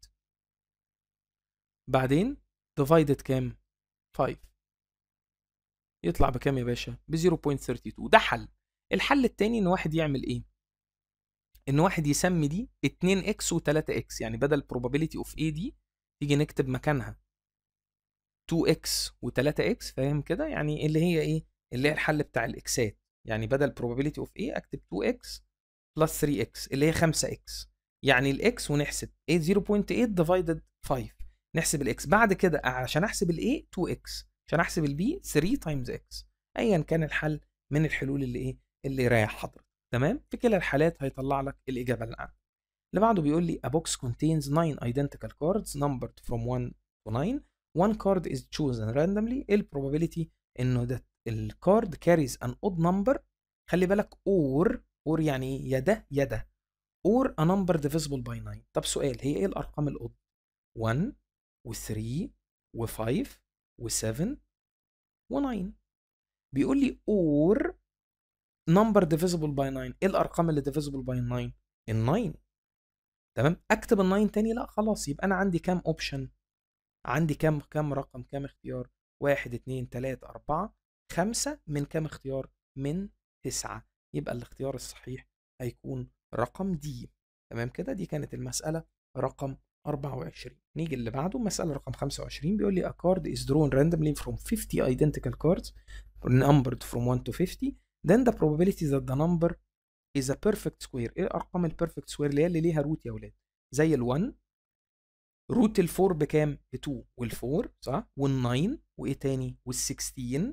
بعدين ديفايدد كام؟ خمسة. يطلع بكام يا باشا؟ ب صفر فاصلة اتنين تلاتة. ده حل. الحل التاني ان واحد يعمل ايه؟ ان واحد يسمي دي اتنين اكس و تلاتة اكس، يعني بدل probability of A دي تيجي نكتب مكانها اتنين اكس و تلاتة اكس. فاهم كده؟ يعني اللي هي ايه؟ اللي هي الحل بتاع الاكسات. يعني بدل probability of A اكتب اتنين اكس بلس تلاتة اكس اللي هي خمسة اكس. يعني الاكس ونحسب ايه؟ صفر فاصلة تمانية ديفايدد خمسة. نحسب الاكس بعد كده عشان احسب الاي اتنين اكس، عشان احسب البي تلاتة تايمز اكس. ايا كان الحل من الحلول اللي ايه؟ اللي يريح حضرتك. تمام؟ في كلا الحالات هيطلع لك الاجابه اللي عندك. اللي بعده بيقول لي a box contains nine identical cards numbered from one to nine. one card is chosen randomly. ايه البروبابيلتي انه ده الكارد carries an odd number؟ خلي بالك or or يعني ايه؟ يا ده يا ده. or a number divisible by nine. طب سؤال، هي ايه الارقام الاود؟ واحد و تلاتة و خمسة و سبعة و تسعة. بيقول لي or number divisible by nine. ايه الارقام اللي divisible by nine؟ ال تسعة. تمام؟ اكتب ال تسعة تاني؟ لا خلاص. يبقى انا عندي كام اوبشن؟ عندي كام كام رقم، كام اختيار؟ واحد اتنين تلاتة اربعة خمسة. من كام اختيار؟ من تسعة. يبقى الاختيار الصحيح هيكون رقم دي. تمام كده. دي كانت المسألة رقم أربعة وعشرين. نيجي اللي بعده، مسألة رقم خمسة وعشرين. بيقول لي a card is drawn randomly from fifty identical cards numbered from one to fifty then the probability that the number is a perfect square. ايه ارقام البيرفكت سكوير اللي هي اللي ليها روت يا ولاد؟ زي ال1 روت ال4 بكام؟ ب اتنين، وال4 صح، وال9 وايه تاني؟ وال16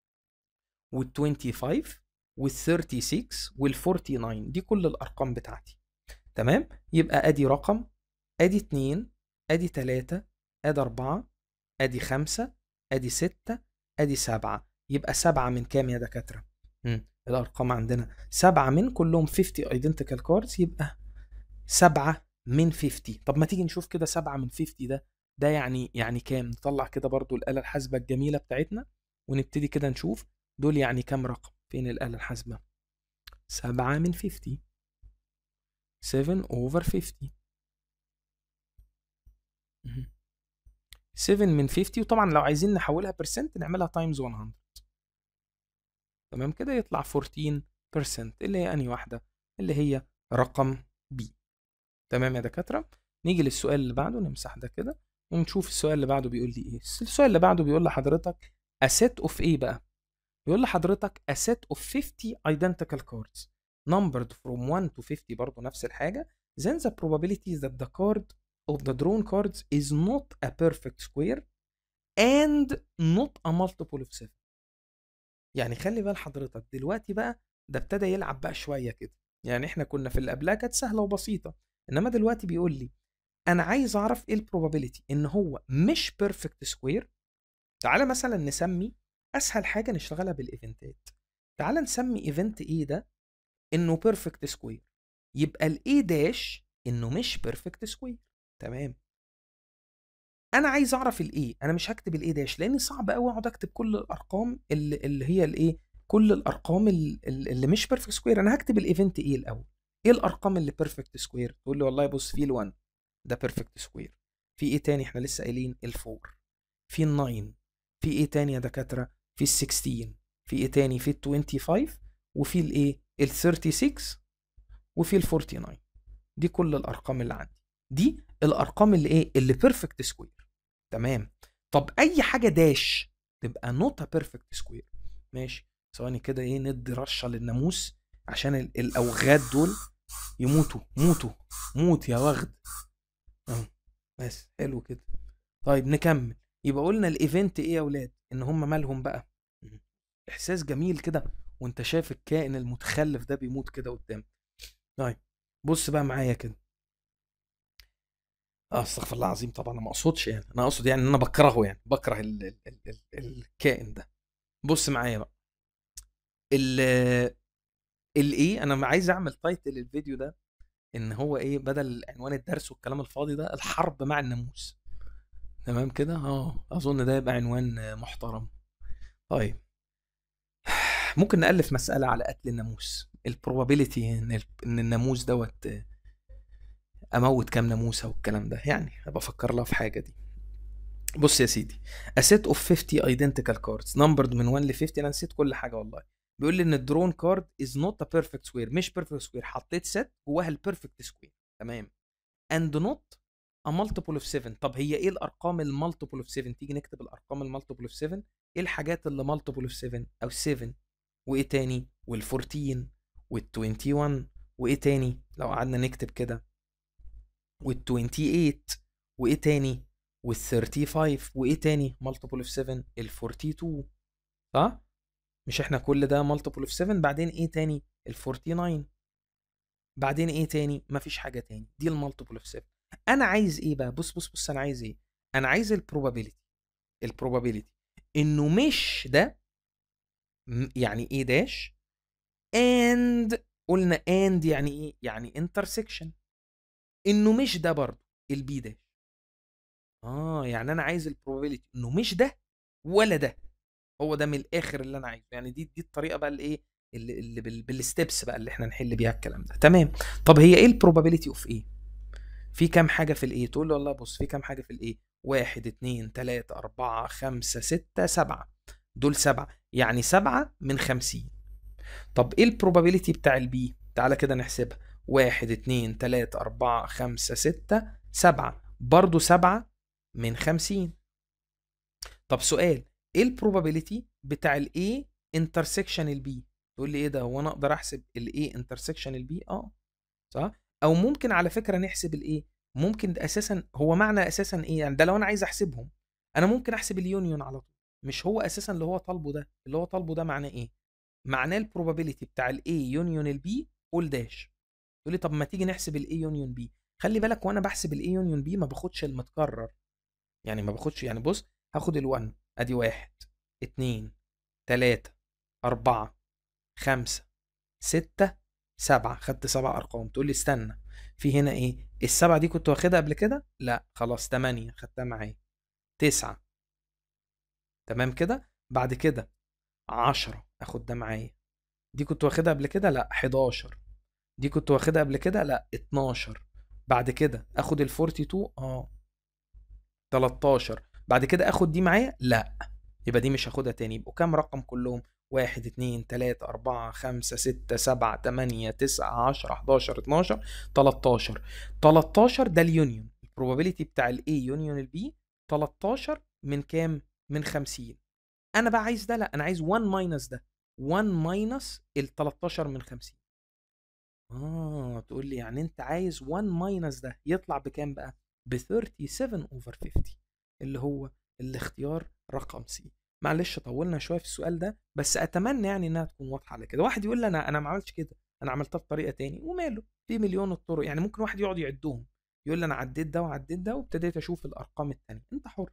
وال25 وال36 وال49. دي كل الارقام بتاعتي. تمام. يبقى ادي رقم، ادي اتنين، ادي تلاتة، ادي اربعة، ادي خمسة، ادي ستة، ادي سبعة. يبقى سبعة من كام يا دكاترة؟ مم. الارقام عندنا سبعة من كلهم خمسين identical cards، يبقى سبعة من خمسين. طب ما تيجي نشوف كده سبعة من خمسين ده ده يعني يعني كام؟ نطلع كده برضو الآلة الحاسبة الجميلة بتاعتنا ونبتدي كده نشوف دول يعني كام رقم. فين الآلة الحاسبة؟ سبعة من خمسين، سبعة over خمسين. سبعة من خمسين، وطبعا لو عايزين نحولها برسنت نعملها تايمز مية. تمام كده يطلع أربعتاشر بالمية، اللي هي انهي واحدة؟ اللي هي رقم بي. تمام يا دكاترة. نيجي للسؤال اللي بعده، نمسح ده كده ونشوف السؤال اللي بعده بيقول لي ايه. السؤال اللي بعده بيقول لحضرتك a set of ايه بقى؟ بيقول لحضرتك a set of fifty identical cards numbered from one to fifty، برضه نفس الحاجة. then the probability that the card of the drawn cards is not a perfect square and not a multiple of seven. يعني خلي بال حضرتك دلوقتي بقى ده ابتدى يلعب بقى شوية كده. يعني احنا كنا في اللي قبلها كانت سهلة وبسيطة، انما دلوقتي بيقول لي انا عايز اعرف ايه البروبابيلتي ان هو مش بيرفكت سكوير. تعالى مثلا نسمي اسهل حاجة نشتغلها بالايفنتات. تعالى نسمي ايفنت ايه ده انه بيرفكت سكوير، يبقى الاي داش انه مش بيرفكت سكوير. تمام. انا عايز اعرف الايه، انا مش هكتب الايه داش لان صعب قوي اقعد اكتب كل الارقام اللي, اللي هي الايه، كل الارقام اللي, اللي مش بيرفكت سكوير. انا هكتب الايفنت ايه الاول. ايه الارقام اللي بيرفكت سكوير؟ تقول لي والله بص في ال1 ده بيرفكت سكوير، في ايه تاني؟ احنا لسه قايلين ال4، في ال9، في ايه تاني يا دكاتره؟ في ال16، في ايه تاني؟ في ال25 وفي الايه ال36 وفي ال49. دي كل الارقام اللي عندي، دي الارقام اللي ايه اللي بيرفكت سكوير. تمام. طب اي حاجه داش تبقى نوت بيرفكت سكوير. ماشي. ثواني كده ايه ندي رشه للناموس عشان الاوغاد دول يموتوا. موتوا موت يا وغد. اهو بس حلو كده. طيب نكمل. يبقى قلنا الايفنت ايه يا اولاد؟ ان هم مالهم بقى؟ احساس جميل كده وانت شايف الكائن المتخلف ده بيموت كده قدامك. طيب بص بقى معايا كده. اه استغفر الله العظيم، طبعا انا ما اقصدش، يعني انا اقصد يعني ان انا بكرهه، يعني بكره ال ال ال ال الكائن ده. بص معايا بقى. ال الايه، انا عايز اعمل تايتل الفيديو ده ان هو ايه بدل عنوان الدرس والكلام الفاضي ده، الحرب مع الناموس. تمام كده. اه اظن ده يبقى عنوان محترم. طيب ممكن نألف مسألة على قتل الناموس، البروبابيلتي ان ان الناموس دوت اموت كام ناموسه والكلام ده، يعني ابقى افكر لها في حاجه دي. بص يا سيدي، a set of fifty identical cards numbered من واحد ل خمسين. انا نسيت كل حاجه والله. بيقول لي ان الدرون كارد is not a perfect square، مش perfect square. حطيت set جواها البيرفكت سكوير. تمام. and not a multiple of seven. طب هي ايه الارقام المالتيبل of سبعة؟ تيجي نكتب الارقام المالتيبل of سبعة. ايه الحاجات اللي multiple of سبعة؟ او سبعة وايه تاني؟ وال14 وال21 وايه تاني لو قعدنا نكتب كده؟ وال28 وايه تاني؟ وال35 وايه تاني؟ مالتيبل اوف سبعة ال42. صح؟ مش احنا كل ده مالتيبل اوف سبعة؟ بعدين ايه تاني؟ ال49. بعدين ايه تاني؟ مفيش حاجه تاني. دي المالتيبل اوف سبعة. انا عايز ايه بقى؟ بص بص بص انا عايز ايه؟ انا عايز البروبابيلتي. البروبابيلتي انه مش ده، يعني ايه داش اند، قلنا اند يعني ايه؟ يعني انترسكشن. انه مش ده برضه البي داش. اه يعني انا عايز البروبابيلتي انه مش ده ولا ده. هو ده من الاخر اللي انا عايزه. يعني دي دي الطريقه بقى اللي ايه اللي, اللي بال بالستبس بقى اللي احنا نحل بيها الكلام ده. تمام. طب هي ايه البروبابيلتي اوف ايه؟ في كام حاجه في الايه؟ تقول له والله بص في كام حاجه في الايه؟ واحد اتنين تلاته اربعه خمسه سته سبعه. دول سبعه، يعني سبعه من خمسين. طب ايه البروبابيلتي بتاع البي؟ تعالى كده نحسبها. واحد اتنين تلاتة أربعة خمسة ستة سبعة، برضو سبعة من خمسين. طب سؤال، ايه البروبابيلتي بتاع ال A intersection ال B؟ تقول لي ايه ده، هو انا اقدر احسب ال A intersection ال B؟ اه صح. او ممكن على فكرة نحسب ال A، ممكن ده اساسا هو معنى اساسا ايه يعني، ده لو انا عايز احسبهم انا ممكن احسب اليونيون على طول. مش هو اساسا اللي هو طالبه ده، اللي هو طالبه ده معناه ايه؟ معناه البروبابيلتي بتاع ال A يونيون ال B اول داش. تقول لي طب ما تيجي نحسب ال A يونيون B. خلي بالك وانا بحسب ال A يونيون B ما باخدش المتكرر، يعني ما باخدش، يعني بص هاخد ال1 ادي واحد اتنين تلاتة أربعة خمسة ستة سبعة، خدت سبع أرقام. تقول لي استنى، في هنا إيه؟ السبعة دي كنت واخدها قبل كده؟ لا خلاص، تمانية خدتها معايا، تسعة تمام كده. بعد كده عشرة اخد ده معايا، دي كنت واخدها قبل كده؟ لا حداشر. دي كنت واخدها قبل كده؟ لا اتناشر. بعد كده اخد ال اتنين وأربعين، اه تلتاشر. بعد كده اخد دي معايا؟ لا، يبقى دي مش هاخدها تاني. يبقوا كام رقم كلهم؟ واحد اتنين تلاتة أربعة خمسة ستة سبعة تمانية تسعة عشرة حداشر اتناشر تلتاشر. تلتاشر ده اليونيون، البروبابيلتي بتاع ال A يونيون ال B تلتاشر من كام؟ من خمسين. انا بقى عايز ده، لا انا عايز واحد ماينس ده، واحد ماينس ال تلتاشر من خمسين. اه تقول لي يعني انت عايز واحد ماينس ده يطلع بكام بقى؟ ب سبعة وتلاتين اوفر خمسين، اللي هو الاختيار رقم سي. معلش طولنا شويه في السؤال ده، بس اتمنى يعني انها تكون واضحه على كده. واحد يقول لي انا انا ما عملتش كده، انا عملتها بطريقه تاني، وماله، في مليون الطرق. يعني ممكن واحد يقعد يعدهم، يقول لي انا عديت ده وعديت ده وابتديت اشوف الارقام التانيه، انت حر.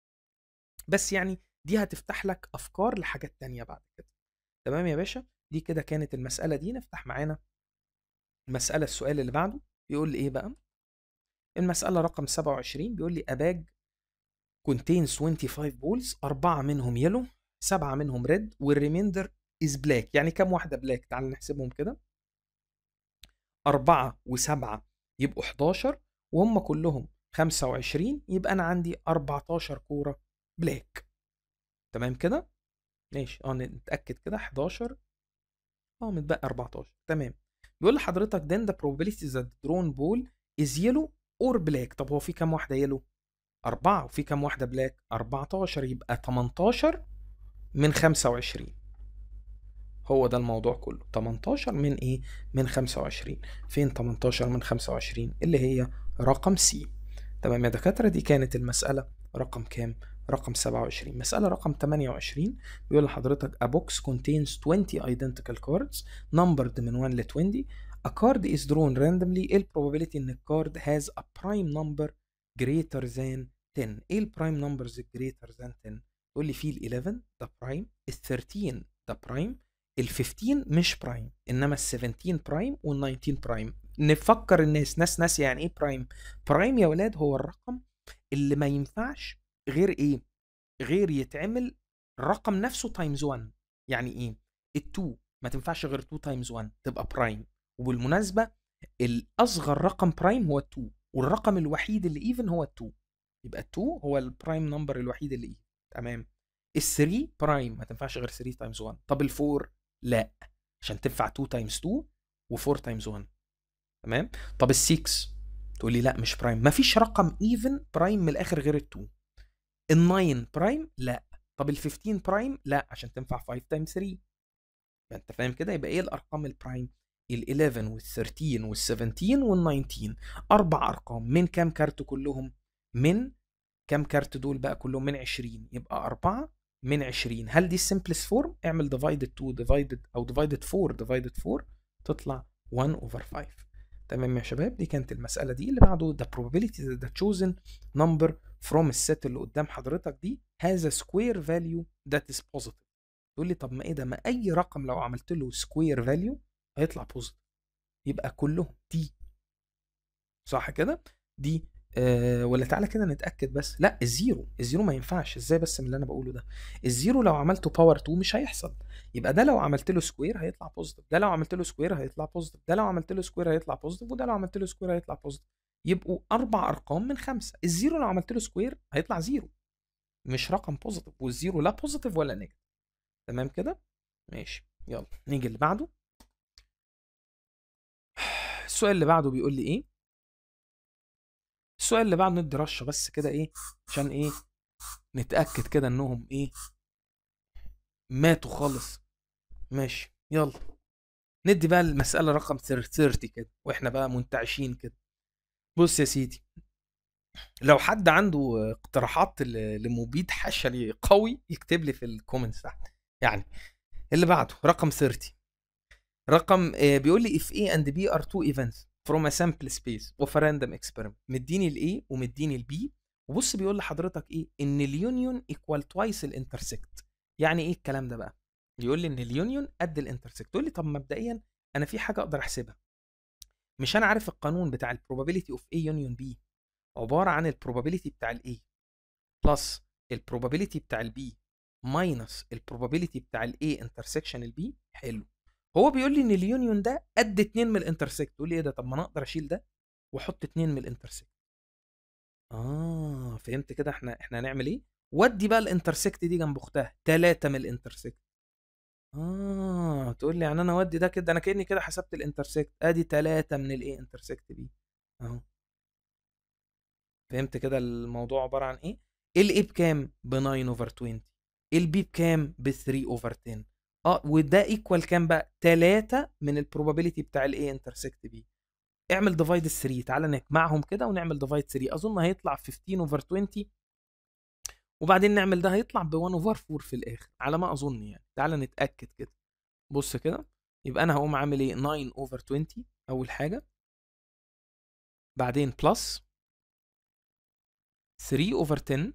بس يعني دي هتفتح لك افكار لحاجات تانيه بعد كده. تمام يا باشا، دي كده كانت المساله دي. نفتح معانا المساله، السؤال اللي بعده بيقول لي ايه بقى؟ المساله رقم سبعة وعشرين، بيقول لي اباج contains خمسة وعشرين بولز، أربعة منهم يلو، سبعة منهم ريد، والريميندر از بلاك. يعني كام واحدة بلاك؟ تعال نحسبهم كده. أربعة وسبعة يبقوا حداشر، وهم كلهم خمسة وعشرين، يبقى أنا عندي أربعتاشر كورة بلاك. تمام كده؟ ماشي، اه نتأكد كده. حداشر اه متبقى أربعتاشر. تمام. بيقول لحضرتك then the probability that the drawn ball is yellow or black. طب هو في كام واحدة يلو؟ أربعة. وفي كام واحدة بلاك؟ أربعتاشر. يبقى تمنتاشر من خمسة وعشرين. هو ده الموضوع كله. تمنتاشر من ايه؟ من خمسة وعشرين. فين تمنتاشر من خمسة وعشرين؟ اللي هي رقم سي. تمام يا دكاترة، دي كانت المسألة رقم كام؟ رقم سبعة وعشرين. مسألة رقم تمانية وعشرين، بيقول لحضرتك a box contains twenty identical cards numbered من واحد ل عشرين. a card is drawn randomly. ايه البروبابيلتي ان الكارد has a prime number greater than ten؟ ايه البرايم نمبرز greater than ten؟ تقول لي في ال حداشر ده برايم، ال تلتاشر ده برايم، ال خمستاشر مش برايم، انما ال سبعتاشر برايم وال تسعتاشر برايم. نفكر الناس، ناس ناس يعني ايه برايم؟ برايم يا ولاد هو الرقم اللي ما ينفعش غير ايه؟ غير يتعمل الرقم نفسه تايمز واحد. يعني ايه؟ ال2 ما تنفعش غير اتنين تايمز واحد تبقى برايم. وبالمناسبه الاصغر رقم برايم هو اتنين، والرقم الوحيد اللي ايفن هو اتنين. يبقى اتنين هو البرايم نمبر الوحيد اللي ايفن. تمام. ال3 برايم ما تنفعش غير تلاتة تايمز واحد. طب ال4 لا، عشان تنفع اتنين تايمز اتنين و4 تايمز واحد. تمام. طب ال6 تقول لي لا مش برايم، مفيش رقم ايفن برايم من الاخر غير ال2. ال9 برايم لا. طب ال15 برايم لا، عشان تنفع خمسة تايمز تلاتة. انت فاهم كده؟ يبقى ايه الارقام البرايم؟ ال11 وال13 وال17 وال19. اربع ارقام من كام كارت كلهم؟ من كام كارت دول بقى كلهم؟ من عشرين. يبقى أربعة من عشرين. هل دي السمبلست فورم؟ اعمل ديفايدد اتنين ديفايدد او ديفايدد أربعة ديفايدد أربعة تطلع واحد اوفر خمسة. تمام يا شباب، دي كانت المسألة دي. اللي بعده the probability that the chosen number from الست اللي قدام حضرتك دي has a square value that is positive. تقول لي طب ما ايه ده، ما اي رقم لو عملت له square value هيطلع positive، يبقى كلهم دي. صح كده؟ دي آه ولا تعالى كده نتأكد بس. لا الزيرو، الزيرو ما ينفعش. ازاي بس من اللي انا بقوله ده؟ الزيرو لو عملته باور اتنين مش هيحصل. يبقى ده لو عملت له سكوير هيطلع بوزيتيف، ده لو عملت له سكوير هيطلع بوزيتيف، ده لو عملت له سكوير هيطلع بوزيتيف، وده لو عملت له سكوير هيطلع بوزيتيف. يبقوا اربع ارقام من خمسه. الزيرو لو عملت له سكوير هيطلع زيرو، مش رقم بوزيتيف، والزيرو لا بوزيتيف ولا نيجاتيف. تمام كده؟ ماشي، يلا نيجي اللي بعده. السؤال اللي بعده بيقول لي ايه؟ السؤال اللي بعده ندي رشه بس كده ايه عشان ايه نتاكد كده انهم ايه ماتوا خالص. ماشي يلا ندي بقى المساله رقم ثلاثين كده واحنا بقى منتعشين كده. بص يا سيدي، لو حد عنده اقتراحات ل- لمبيد حشري قوي يكتب لي في الكومنتس تحت. يعني اللي بعده رقم ثلاثين، رقم آه، بيقول لي if A and B are two events from a sample space of a random experiment. مديني ال A ومديني ال B، وبص بيقول لحضرتك ايه ان اليونيون equal twice الانترسكت. يعني ايه الكلام ده بقى؟ بيقول لي ان اليونيون قد الانترسكت. تقول لي طب مبدئيا انا في حاجه اقدر احسبها. مش انا عارف القانون بتاع البروبابيلتي اوف A يونيون B عباره عن البروبابيلتي بتاع ال A بلس البروبابيلتي بتاع ال B ماينس البروبابيلتي بتاع ال A انترسكشن ال B. حلو. هو بيقول لي ان اليونيون ده قد اتنين من الانترسكت. تقول لي ايه ده؟ طب ما انا اقدر اشيل ده واحط اتنين من الانترسكت. اه فهمت كده. احنا احنا هنعمل ايه؟ ودي بقى الانترسكت دي جنب اختها تلاتة من الانترسكت. اه تقول لي يعني انا اودي ده كده، انا كاني كده حسبت الانترسكت ادي تلاتة من الايه انترسكت بي اهو. فهمت كده الموضوع عباره عن ايه؟ الاي بكام؟ ب تسعة اوفر عشرين. البي بكام؟ ب تلاتة اوفر عشرة. اه وده ايكوال كام بقى؟ تلاتة من البروبابيلتي بتاع الاي انترسكت بي. اعمل ديفايد تلاتة، تعالى نجمعهم كده ونعمل ديفايد تلاتة. اظن هيطلع خمستاشر اوفر عشرين، وبعدين نعمل ده هيطلع ب واحد اوفر اربعة في الاخر على ما اظن يعني. تعالى نتاكد كده. بص كده، يبقى انا هقوم عامل ايه؟ تسعة اوفر عشرين اول حاجه، بعدين بلس تلاتة اوفر عشرة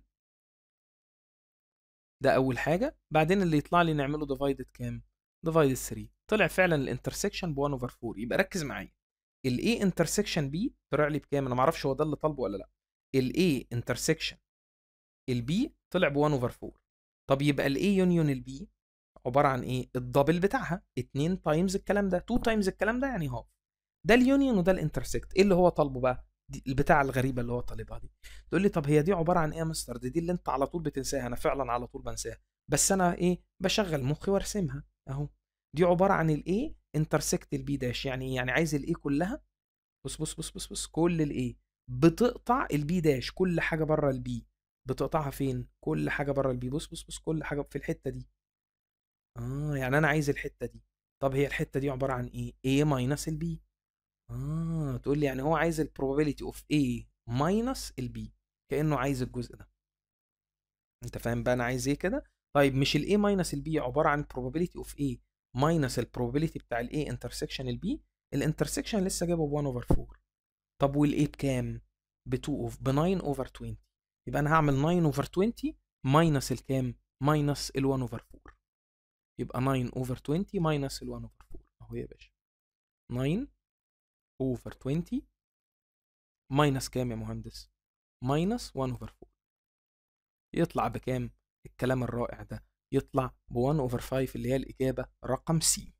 ده اول حاجه، بعدين اللي يطلع لي نعمله ديفايدد كام؟ ديفايدد تلاتة. طلع فعلا الانترسكشن ب واحد اوفر اربعة. يبقى ركز معايا، الاي انترسكشن بي طلع لي بكام؟ انا ما اعرفش هو ده اللي طالبه ولا لا. الاي انترسكشن البي طلع ب واحد اوفر اربعة. طب يبقى الاي يونيون البي عباره عن ايه؟ الدبل بتاعها اتنين تايمز الكلام ده، اتنين تايمز الكلام ده يعني هاف. ده اليونيون وده الانترسكت. ايه اللي هو طالبه بقى؟ دي البتاعه الغريبه اللي هو طالبها دي. تقول لي طب هي دي عباره عن ايه يا مستر؟ دي, دي اللي انت على طول بتنساها. انا فعلا على طول بنساها، بس انا ايه بشغل مخي وارسمها اهو. دي عباره عن الايه انترسكت البي داش. يعني ايه؟ يعني عايز الايه كلها. بص بص بص بص بص كل الايه بتقطع البي داش. كل حاجه بره البي بتقطعها فين؟ كل حاجه بره البي. بص بص بص كل حاجه في الحته دي. اه يعني انا عايز الحته دي. طب هي الحته دي عباره عن ايه؟ A ماينس البي. اه تقول لي يعني هو عايز البروبابيلتي اوف A ماينس البي، كانه عايز الجزء ده. انت فاهم بقى انا عايز ايه كده؟ طيب مش ال A ماينس البي عباره عن probability of A ماينس البروبابيلتي بتاع ال A انترسكشن البي؟ الانترسكشن لسه جايبه ب واحد اوفر اربعة. طب وال A بكام؟ ب اتنين اوف ب تسعة اوفر عشرين. يبقى انا هعمل تسعة اوفر عشرين ماينس الكام؟ ماينس ال واحد اوفر اربعة. يبقى تسعة اوفر عشرين ماينس ال واحد اوفر اربعة اهو يا باشا. تسعة اوفر عشرين ماينس كام يا مهندس؟ ماينس واحد اوفر اربعة. يطلع بكام الكلام الرائع ده؟ يطلع ب واحد اوفر خمسة اللي هي الإجابة رقم سي.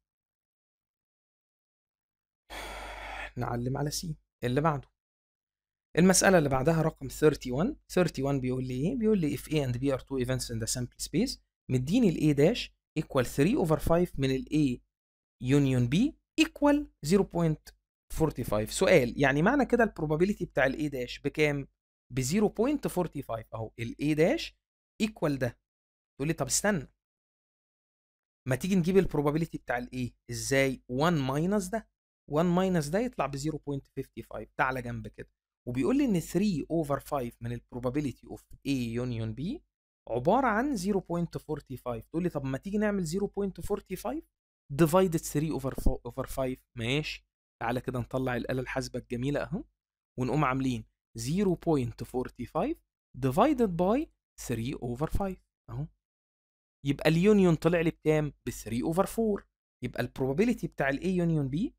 نعلم على سي. اللي بعده المسألة اللي بعدها رقم واحد وتلاتين. واحد وتلاتين بيقول لي ايه؟ بيقول لي if A and B are two events in the sample space مديني ال A dash equal تلاتة over خمسة من ال A union B equal صفر فاصلة خمسة وأربعين. سؤال، يعني معنى كده البروبابيلتي بتاع ال A dash بكام؟ ب صفر فاصلة خمسة وأربعين اهو. ال A dash equal ده. تقول لي طب استنى، ما تيجي نجيب البروبابيلتي بتاع الايه ازاي؟ واحد ماينس ده. واحد ماينس ده يطلع ب صفر فاصلة خمسة وخمسين. تعالى جنب كده. وبيقول لي ان تلاتة اوفر خمسة من البروبابيلتي اوف A يونيون B عباره عن صفر فاصلة خمسة وأربعين. تقول لي طب ما تيجي نعمل صفر فاصلة خمسة وأربعين ديفايدد تلاتة اوفر اوفر خمسة. ماشي. تعالى كده نطلع الاله الحاسبه الجميله اهو، ونقوم عاملين صفر فاصلة خمسة وأربعين ديفايدد باي تلاتة اوفر خمسة اهو. يبقى اليونيون طلع لي بكام؟ ب تلاتة اوفر اربعة. يبقى البروبابيلتي بتاع الاي يونيون بي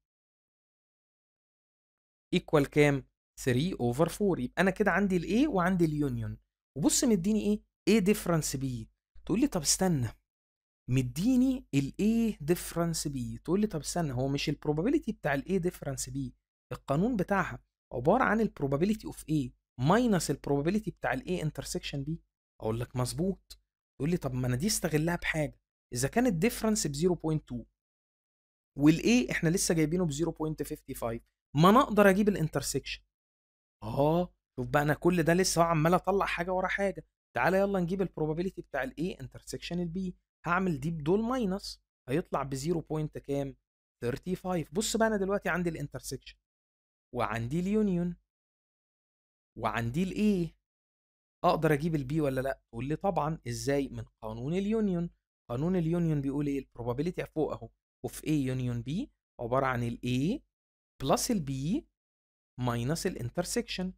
ايكوال كام؟ تلاتة اوفر اربعة. يبقى انا كده عندي الاي وعندي اليونيون. وبص مديني ايه؟ ايه ديفرنس بي. تقول لي طب استنى، مديني الاي ديفرنس بي. تقول لي طب استنى، هو مش البروبابيلتي بتاع الاي ديفرنس بي القانون بتاعها عباره عن البروبابيلتي اوف اي ماينس البروبابيلتي بتاع الاي انترسكشن بي؟ اقول لك مظبوط. تقول لي طب ما انا دي استغلها بحاجه. اذا كان الديفرنس ب صفر فاصلة اتنين والاي احنا لسه جايبينه ب صفر فاصلة خمسة وخمسين، ما انا اقدر اجيب الانترسكشن. اه شوف بقى، انا كل ده لسه عمال اطلع حاجه ورا حاجه. تعالى يلا نجيب البروبابيلتي بتاع الايه انترسكشن البي. هعمل دي بدول ماينس، هيطلع ب صفر بوينت كام؟ خمسة وثلاثين. بص بقى، انا دلوقتي عندي الانترسكشن وعندي اليونيون وعندي الايه. اقدر اجيب البي ولا لا؟ تقول لي طبعا. ازاي؟ من قانون اليونيون. قانون اليونيون بيقول ايه؟ البروبابيلتي فوق اهو، وفي A يونيون B عباره عن الاي بلس البي ماينس الانترسكشن.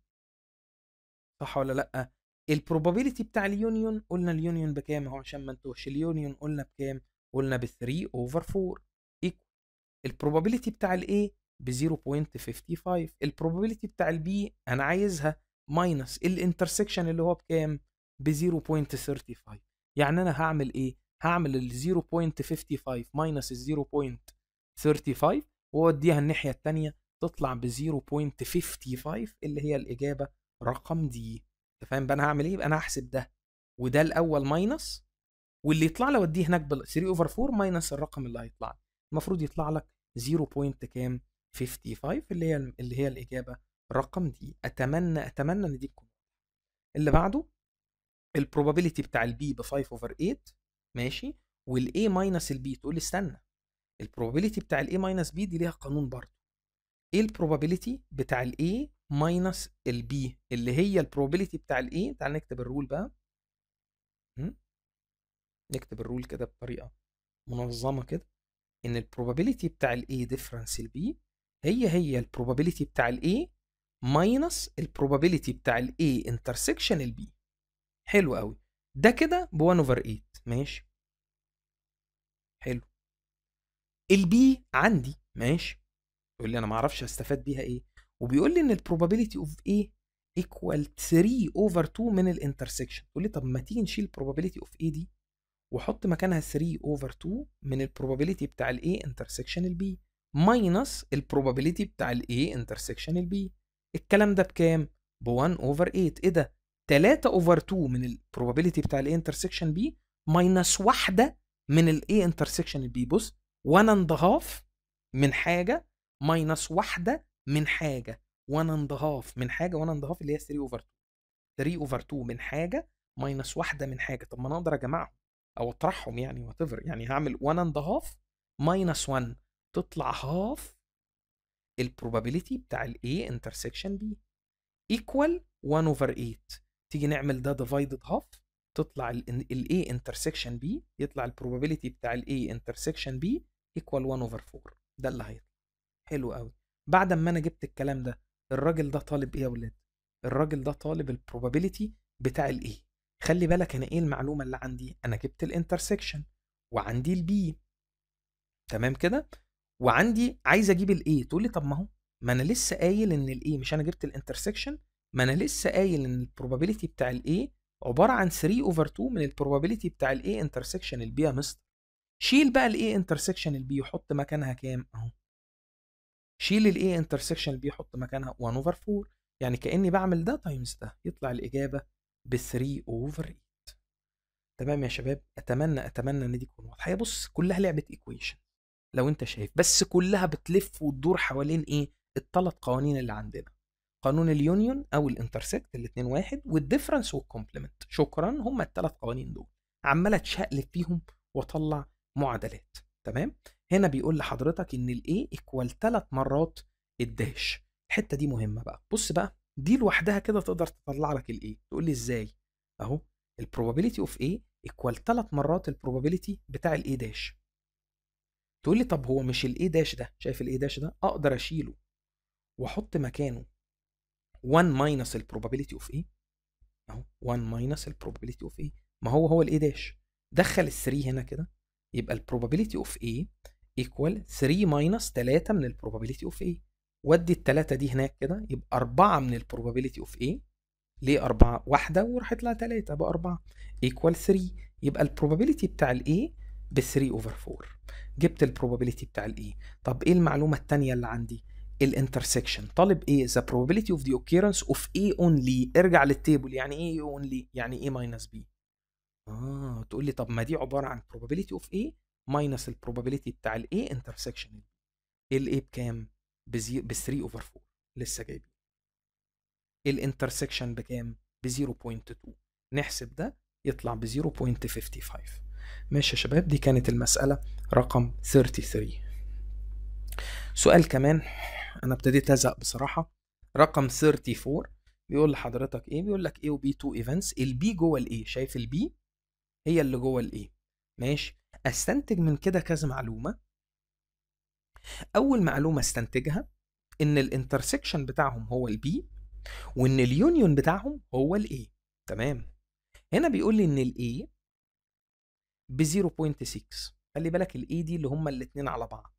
صح ولا لا؟ البروبابيلتي بتاع اليونيون، قلنا اليونيون بكام اهو عشان ما نتوهش. اليونيون قلنا بكام؟ قلنا ب ثلاثة اوفر أربعة. ايكوال البروبابيلتي بتاع الاي ب صفر بوينت خمسة وخمسين. البروبابيلتي بتاع البي انا عايزها ماينس الانترسكشن اللي هو بكام؟ ب صفر بوينت خمسة وتلاتين. يعني انا هعمل ايه؟ هعمل ال صفر بوينت خمسة وخمسين ماينس ال صفر بوينت خمسة وتلاتين واوديها الناحيه الثانيه، تطلع ب صفر بوينت خمسة وخمسين اللي هي الاجابه رقم دي. انت فاهم بقى انا هعمل ايه؟ يبقى انا هحسب ده وده الاول ماينس، واللي يطلع لي اوديه هناك بال ثلاثة اوفر أربعة ماينس الرقم اللي هيطلع لي. المفروض يطلع لك صفر بوينت كام؟ خمسة وخمسين اللي هي اللي هي الاجابه رقم دي. اتمنى اتمنى ان دي تكون. اللي بعده البروبابيلتي بتاع البي ب خمسة اوفر تمانية. ماشي. والاي ماينس البي. تقول لي استنى، البروبابيلتي بتاع الاي ماينس بي دي ليها قانون برضه. ايه البروبابيلتي بتاع الاي ماينس البي اللي هي البروبابيلتي بتاع الاي؟ تعال نكتب الرول بقى. م? نكتب الرول كده بطريقه منظمه كده، ان البروبابيلتي بتاع الاي ديفرنس البي هي هي البروبابيلتي بتاع الاي ماينس البروبابيلتي بتاع الاي انترسكشن البي. حلو قوي. ده كده ب واحد اوفر تمانية. ماشي. حلو. البي عندي ماشي. يقول لي انا ما اعرفش استفاد بيها ايه، وبيقول لي ان البروبابيلتي اوف ايه ايكوال ثلاثة اوفر اتنين من الانترسكشن. تقول لي طب ما تيجي نشيل البروبابيلتي اوف ايه دي وحط مكانها ثلاثة اوفر اتنين من البروبابيلتي بتاع الاي انترسكشن البي ماينس البروبابيلتي بتاع الاي انترسكشن البي. الكلام ده بكام؟ ب واحد اوفر تمانية. ايه ده؟ ثلاثة اوفر اتنين من البروبابيلتي بتاع الاي انترسكشن بي ماينس واحده من الاي انترسكشن البي. بص، واحد اند هاف من حاجه ماينس واحده من حاجه. واحد اند هاف من حاجه، واحد اند هاف اللي هي ثلاثة اوفر اتنين. ثلاثة اوفر اتنين من حاجه ماينس واحده من حاجه. طب ما انا اقدر اجمعهم او اطرحهم يعني وات ايفر. يعني هعمل واحد اند هاف ماينس واحد تطلع هاف البروبابيلتي بتاع الاي انترسكشن بي ايكوال واحد اوفر تمانية. تيجي نعمل ده ديفايدد هاف، تطلع الاي انترسكشن بي، يطلع البروبابيلتي بتاع الاي انترسكشن بي ايكوال واحد اوفر أربعة. ده اللي هيطلع. حلو قوي. بعد ما انا جبت الكلام ده، الراجل ده طالب ايه يا ولاد؟ الراجل ده طالب البروبابيلتي بتاع الايه. خلي بالك انا ايه المعلومه اللي عندي؟ انا جبت الانترسكشن وعندي البي، تمام كده، وعندي عايز اجيب الايه. تقول لي طب ما هو، ما انا لسه قايل ان الايه، مش انا جبت الانترسكشن؟ ما انا لسه قايل ان البروبابيلتي بتاع الايه عباره عن ثلاثة اوفر اتنين من البروبابيلتي بتاع الايه انترسكشن البي يا مستر. شيل بقى الايه انترسكشن البي وحط مكانها كام اهو. شيل الايه انترسكشن البي حط مكانها واحد اوفر أربعة. يعني كاني بعمل ده تايمز ده، يطلع الاجابه ب ثلاثة اوفر تمانية. تمام يا شباب. اتمنى اتمنى ان دي تكون واضحه. هي بص كلها لعبه ايكويشن لو انت شايف، بس كلها بتلف وتدور حوالين ايه؟ الثلاث قوانين اللي عندنا. قانون اليونيون او الانترسكت الاثنين واحد، والديفرنس والكومبلمنت. شكرا، هم الثلاث قوانين دول عماله اتشقلب فيهم واطلع معادلات. تمام. هنا بيقول لحضرتك ان الاي ايكوال ثلاث مرات الداش. الحته دي مهمه بقى. بص بقى، دي لوحدها كده تقدر تطلع لك الاي. تقول لي ازاي؟ اهو البروبابيلتي اوف اي ايكوال ثلاث مرات البروبابيلتي بتاع الاي داش. تقول لي طب هو مش الاي داش ده، شايف الاي داش ده اقدر اشيله واحط مكانه واحد ماينس البروبابيلتي اوف ايه اهو. واحد ماينس البروبابيلتي اوف ايه، ما هو هو الاي داش. دخل ال ثلاثة هنا كده، يبقى البروبابيلتي اوف ايه ايكوال ثلاثة ماينس ثلاثة من البروبابيلتي اوف ايه. ودي الثلاثة دي هناك كده، يبقى أربعة من البروبابيلتي اوف ايه. ليه أربعة؟ واحدة وراحت لها ثلاثة بقى أربعة ايكوال ثلاثة. يبقى البروبابيلتي بتاع الايه ب ثلاثة اوفر أربعة. جبت البروبابيلتي بتاع الايه. طب ايه المعلومة الثانية اللي عندي؟ الانترسكشن. طالب ايه؟ the probability of the occurrence of A only. ارجع للتيبل. يعني ايه A only؟ يعني A minus B. اه تقول لي طب ما دي عبارة عن probability of A minus البروبابيلتي بتاع ال A intersection ال A بكام؟ ب ثلاثة اوفر أربعة لسه جايبين. الانترسكشن بكام؟ ب صفر فاصلة اتنين. نحسب ده يطلع ب صفر فاصلة خمسة وخمسين. ماشي يا شباب، دي كانت المسألة رقم ثلاثة وثلاثين. سؤال كمان انا ابتديت ازهق بصراحة. رقم أربعة وثلاثين بيقول لحضرتك ايه؟ بيقول لك A و B two events، البي جوه الايه، شايف البي هي اللي جوه الايه. ماشي، استنتج من كده كذا معلومة. اول معلومة استنتجها ان الانترسكشن بتاعهم هو البي، وان اليونيون بتاعهم هو الايه. تمام. هنا بيقول لي ان الايه ب صفر فاصلة ستة، خلي بالك الاي دي اللي هما الاثنين على بعض،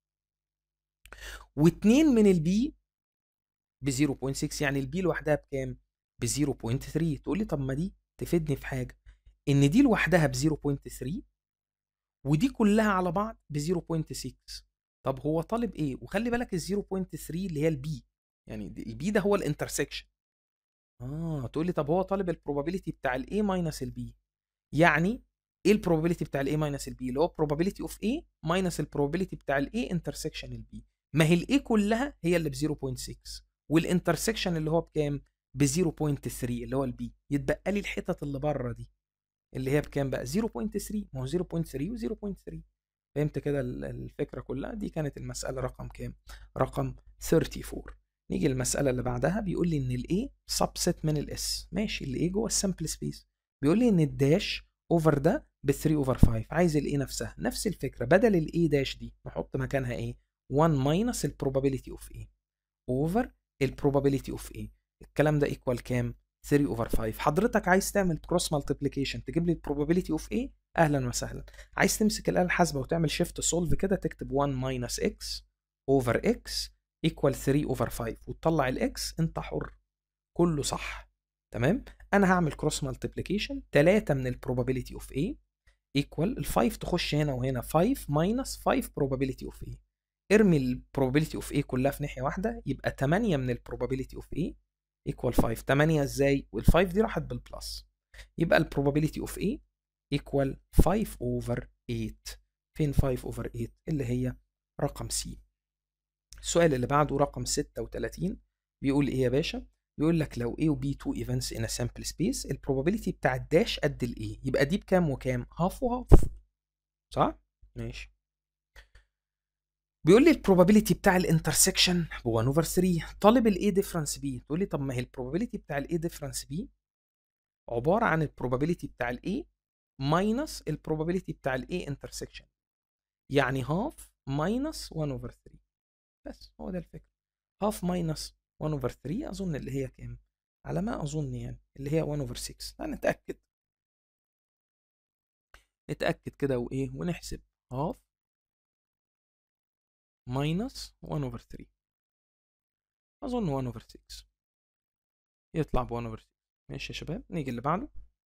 واثنين من البي ب صفر فاصلة ستة، يعني البي لوحدها بكام؟ ب صفر فاصلة ثلاثة. تقول لي طب ما دي تفيدني في حاجه، ان دي لوحدها ب صفر فاصلة ثلاثة ودي كلها على بعض ب صفر فاصلة ستة. طب هو طالب ايه؟ وخلي بالك ال صفر فاصلة ثلاثة اللي هي البي، يعني البي ده هو الانترسكشن. اه تقول لي طب هو طالب البروبابيلتي بتاع الاي ماينس البي، يعني ايه البروبابيلتي بتاع الاي ماينس البي؟ اللي هو probability اوف A ماينس البروبابيلتي بتاع الاي انترسكشن البي. ما هي الاي كلها هي اللي ب صفر فاصلة ستة، والانترسكشن اللي هو بكام؟ ب صفر فاصلة ثلاثة اللي هو البي. يتبقى لي الحتت اللي بره دي اللي هي بكام بقى؟ صفر فاصلة ثلاثة. ما هو صفر فاصلة ثلاثة و صفر فاصلة ثلاثة. فهمت كده الفكره كلها؟ دي كانت المساله رقم كام؟ رقم أربعة وثلاثين. نيجي المساله اللي بعدها، بيقول لي ان الاي سبست من الاس. ماشي، الاي جوه السامبل سبيس. بيقول لي ان الداش اوفر ده ب ثلاثة اوفر خمسة. عايز الاي نفسها، نفس الفكره، بدل الاي داش دي نحط مكانها ايه؟ واحد ماينس البروبابيلتي اوف ايه اوفر البروبابيلتي اوف ايه. الكلام ده ايكوال كام؟ ثلاثة اوفر خمسة. حضرتك عايز تعمل كروس مالتيبليكيشن تجيب لي البروبابيلتي اوف ايه؟ اهلا وسهلا. عايز تمسك الاله الحاسبه وتعمل شيفت سولف كده، تكتب واحد ماينس اكس اوفر اكس ايكوال ثلاثة اوفر خمسة وتطلع الاكس، انت حر، كله صح. تمام. انا هعمل كروس مالتيبليكيشن، ثلاثة من البروبابيلتي اوف ايه ايكوال ال خمسة تخش هنا وهنا، خمسة ماينس خمسة probability اوف A. ارمي ال probability اوف A كلها في ناحيه واحده، يبقى ثمانية من ال probability اوف A ايكوال خمسة. ثمانية ازاي؟ وال خمسة دي راحت بالبلس، يبقى ال probability اوف A ايكوال خمسة اوفر ثمانية. فين خمسة اوفر ثمانية؟ اللي هي رقم سي. السؤال اللي بعده رقم ستة وثلاثين بيقول ايه يا باشا؟ بيقول لك لو A و B two events in a sample space، البروبابيلتي بتاع الداش قد الايه، يبقى دي بكام وكام؟ هاف وهاف، صح؟ ماشي. بيقول لي البروبابيلتي بتاع الانترسكشن ب واحد اوفر ثلاثة. طالب الاي ديفرنس بي. تقول لي طب ما هي البروبابيلتي بتاع الاي ديفرنس بي عباره عن البروبابيلتي بتاع الاي ماينس البروبابيلتي بتاع الاي انترسكشن، يعني هاف ماينس واحد اوفر ثلاثة. بس هو ده الفكره. هاف ماينس واحد اوفر ثلاثة اظن اللي هي كام؟ على ما اظن يعني اللي هي واحد اوفر ستة. لا نتاكد، نتاكد كده وايه ونحسب. هاف ماينس واحد اوفر ثلاثة اظن واحد اوفر ستة يطلع ب واحد اوفر ستة. ماشي يا شباب، نيجي اللي بعده.